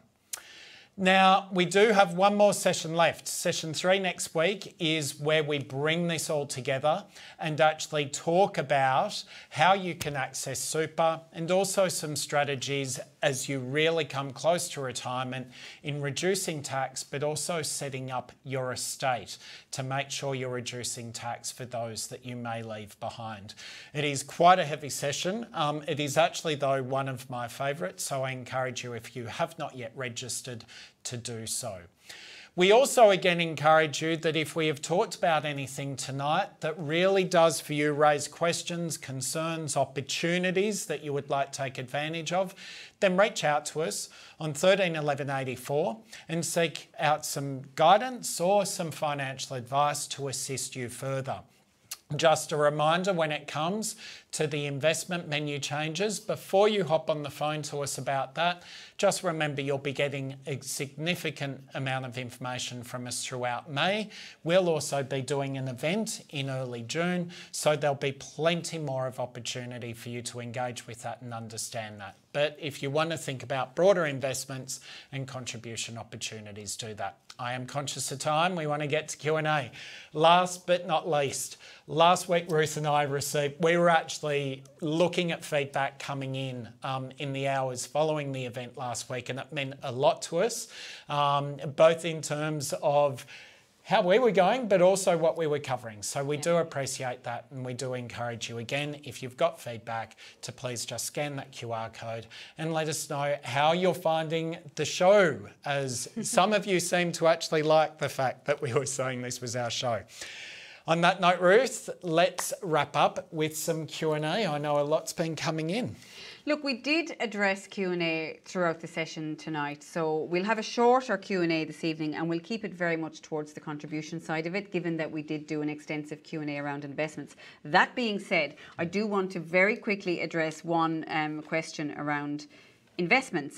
Now, we do have one more session left. Session three next week is where we bring this all together and actually talk about how you can access super and also some strategies as you really come close to retirement in reducing tax, but also setting up your estate to make sure you're reducing tax for those that you may leave behind. It is quite a heavy session. Um, it is actually, though, one of my favourites, so I encourage you, if you have not yet registered, to do so. We also again encourage you that if we have talked about anything tonight that really does for you raise questions, concerns, opportunities that you would like to take advantage of, then reach out to us on thirteen eleven eighty-four and seek out some guidance or some financial advice to assist you further. Just a reminder, when it comes to the investment menu changes, before you hop on the phone to us about that, just remember you'll be getting a significant amount of information from us throughout May. We'll also be doing an event in early June, so there'll be plenty more of opportunity for you to engage with that and understand that. But if you want to think about broader investments and contribution opportunities, do that. I am conscious of time. We want to get to Q and A. Last but not least, last week Ruth and I received, we were actually looking at feedback coming in um, in the hours following the event last week, and it meant a lot to us, um, both in terms of how we were going, but also what we were covering. So we yeah. do appreciate that, and we do encourage you again, if you've got feedback, to please just scan that Q R code and let us know how you're finding the show, as some of you seem to actually like the fact that we were saying this was our show. On that note, Ruth, let's wrap up with some Q and A. I know a lot's been coming in. Look, we did address Q and A throughout the session tonight, so we'll have a shorter Q and A this evening, and we'll keep it very much towards the contribution side of it, given that we did do an extensive Q and A around investments. That being said, I do want to very quickly address one um, question around investments.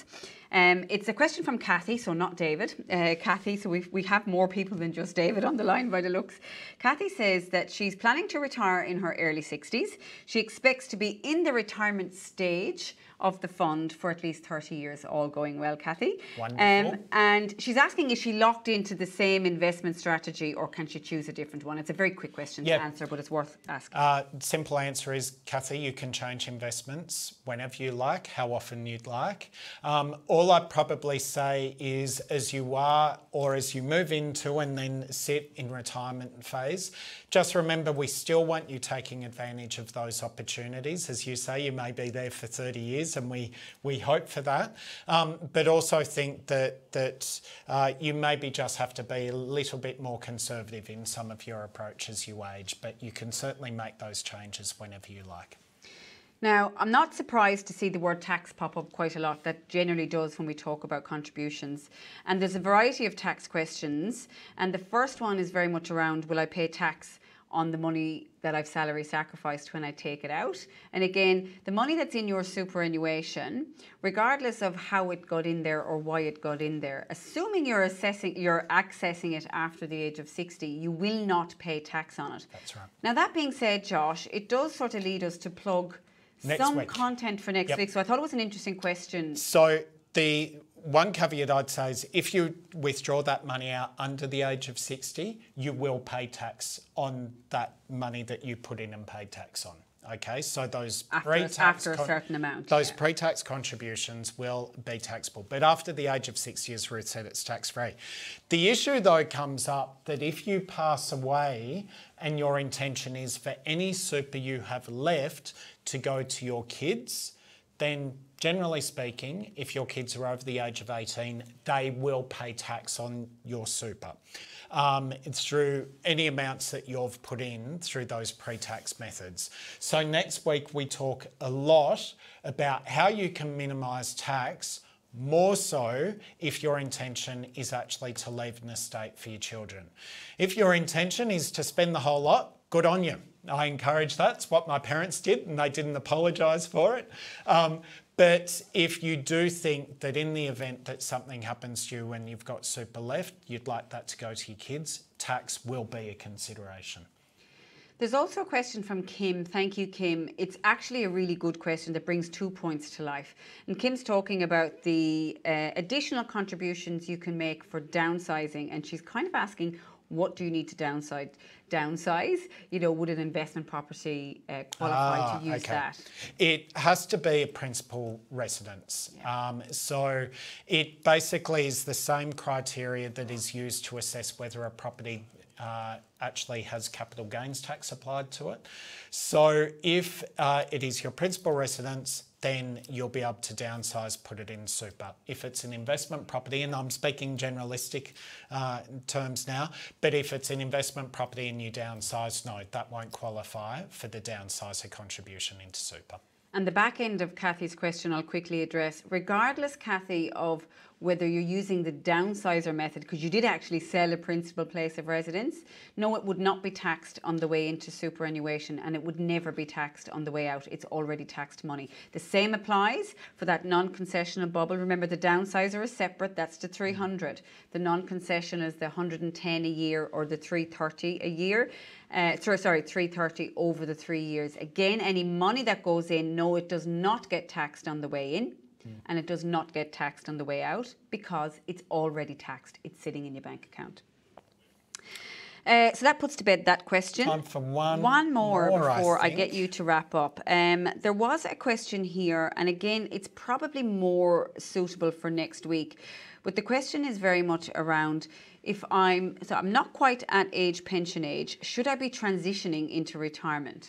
Um, it's a question from Kathy, so not David. Uh, Kathy, so we we have more people than just David on the line by the looks. Kathy says that she's planning to retire in her early sixties. She expects to be in the retirement stage of the fund for at least thirty years, all going well, Kathy. Wonderful. Um, and she's asking, is she locked into the same investment strategy or can she choose a different one? It's a very quick question Yep. to answer, but it's worth asking. Uh, simple answer is, Kathy, you can change investments whenever you like, how often you'd like. Um, all I'd probably say is as you are or as you move into and then sit in retirement phase, just remember we still want you taking advantage of those opportunities. As you say, you may be there for thirty years and we, we hope for that. Um, but also think that, that uh, you maybe just have to be a little bit more conservative in some of your approach as you age, but you can certainly make those changes whenever you like. Now, I'm not surprised to see the word tax pop up quite a lot. That generally does when we talk about contributions. And there's a variety of tax questions. And the first one is very much around, will I pay tax on the money that I've salary sacrificed when I take it out? And again, the money that's in your superannuation, regardless of how it got in there or why it got in there, assuming you're assessing, you're accessing it after the age of sixty, you will not pay tax on it. That's right. Now, that being said, Josh, it does sort of lead us to plug Next some week. content for next Yep. week. So I thought it was an interesting question. So the one caveat I'd say is if you withdraw that money out under the age of sixty, you will pay tax on that money that you put in and paid tax on. Okay, so those After, pre-tax after a con- certain amount. those yeah. pre-tax contributions will be taxable. But after the age of sixty, as Ruth said, it's tax-free. The issue, though, comes up that if you pass away and your intention is for any super you have left to go to your kids, then generally speaking, if your kids are over the age of eighteen, they will pay tax on your super. Um, it's through any amounts that you've put in through those pre-tax methods. So next week we talk a lot about how you can minimise tax, more so if your intention is actually to leave an estate for your children. If your intention is to spend the whole lot, good on you. I encourage that. It's what my parents did and they didn't apologise for it. Um, But if you do think that in the event that something happens to you and you've got super left, you'd like that to go to your kids, tax will be a consideration. There's also a question from Kim. Thank you, Kim. It's actually a really good question that brings two points to life. And Kim's talking about the uh, additional contributions you can make for downsizing. And she's kind of asking, what do you need to downsize? Downsize? You know, would an investment property uh, qualify Ah, to use okay. that? It has to be a principal residence. Yeah. Um, so it basically is the same criteria that is used to assess whether a property uh, actually has capital gains tax applied to it. So if uh, it is your principal residence, then you'll be able to downsize, put it in super. If it's an investment property, and I'm speaking generalistic uh, terms now, but if it's an investment property and you downsize, no, that won't qualify for the downsizer contribution into super. And the back end of Kathy's question I'll quickly address. Regardless, Kathy, of whether you're using the downsizer method, because you did actually sell a principal place of residence, no, it would not be taxed on the way into superannuation and it would never be taxed on the way out. It's already taxed money. The same applies for that non-concessional bubble. Remember, the downsizer is separate. That's the three hundred. The non-concession is the one hundred ten a year or the three thirty a year. Uh, sorry, three thirty over the three years. Again, any money that goes in, no, it does not get taxed on the way in. And it does not get taxed on the way out because it's already taxed. It's sitting in your bank account. Uh, so that puts to bed that question. Time for one, one more, more before I, I, I get you to wrap up. Um, there was a question here, and again, it's probably more suitable for next week. But the question is very much around if I'm, so I'm not quite at age, pension age, should I be transitioning into retirement?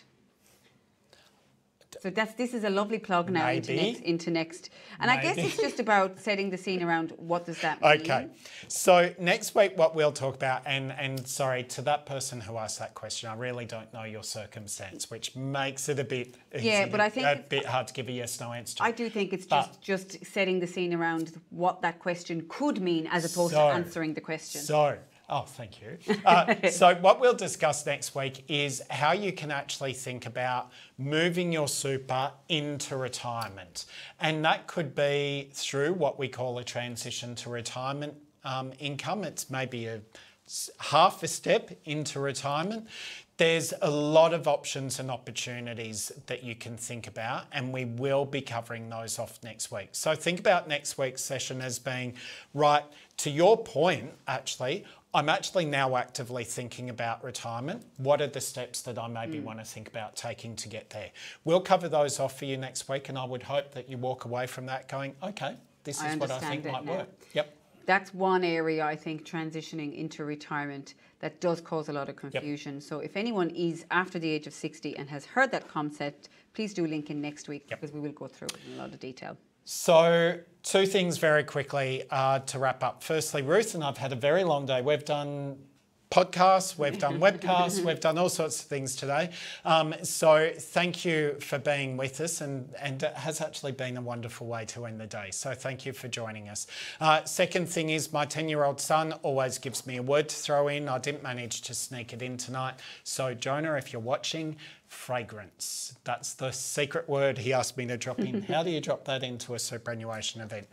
So that's this is a lovely plug now into Maybe. next, into next. And I guess Maybe. it's just about setting the scene around what does that mean. Okay, so next week what we'll talk about, and, and sorry, to that person who asked that question, I really don't know your circumstance, which makes it a bit easy Yeah, but to- I think a it's- bit hard to give a yes, no answer to. I do think it's But- just just setting the scene around what that question could mean as opposed So- to answering the question. So, Oh, thank you. Uh, so what we'll discuss next week is how you can actually think about moving your super into retirement. And that could be through what we call a transition to retirement um, income. It's maybe a half a step into retirement. There's a lot of options and opportunities that you can think about, and we will be covering those off next week. So think about next week's session as being, right, to your point, actually, I'm actually now actively thinking about retirement. What are the steps that I maybe mm. want to think about taking to get there? We'll cover those off for you next week, and I would hope that you walk away from that going, okay, this I is what I think might now. work. Yep. That's one area, I think, transitioning into retirement that does cause a lot of confusion. Yep. So if anyone is after the age of sixty and has heard that concept, please do link in next week yep. because we will go through it in a lot of detail. So two things very quickly uh, to wrap up. Firstly, Ruth and I've had a very long day. We've done podcasts, we've done webcasts, we've done all sorts of things today. Um, so thank you for being with us, and, and it has actually been a wonderful way to end the day. So thank you for joining us. Uh, second thing is my ten-year-old son always gives me a word to throw in. I didn't manage to sneak it in tonight. So Jonah, if you're watching, fragrance. That's the secret word he asked me to drop in. How do you drop that into a superannuation event?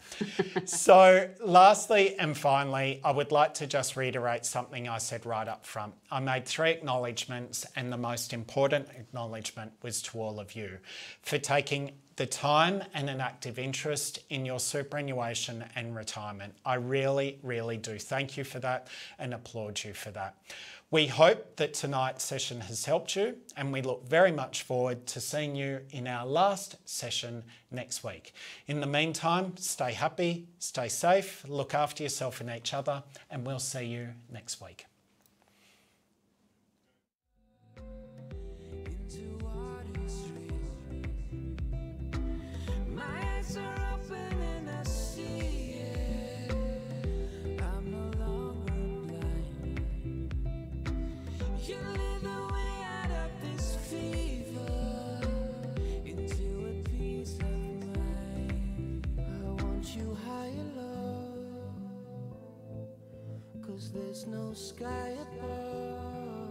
So lastly and finally, I would like to just reiterate something I said right up front. I made three acknowledgements, and the most important acknowledgement was to all of you for taking the time and an active interest in your superannuation and retirement. I really, really do thank you for that and applaud you for that. We hope that tonight's session has helped you, and we look very much forward to seeing you in our last session next week. In the meantime, stay happy, stay safe, look after yourself and each other, and we'll see you next week. There's no sky above,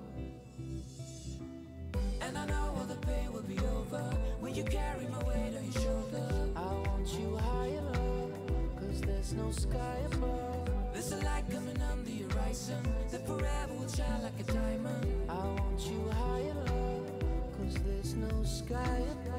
and I know all the pain will be over when you carry my weight on your shoulder. I want you higher, love, cause there's no sky above. There's a light coming on the horizon that forever will shine like a diamond. I want you higher, love, cause there's no sky above.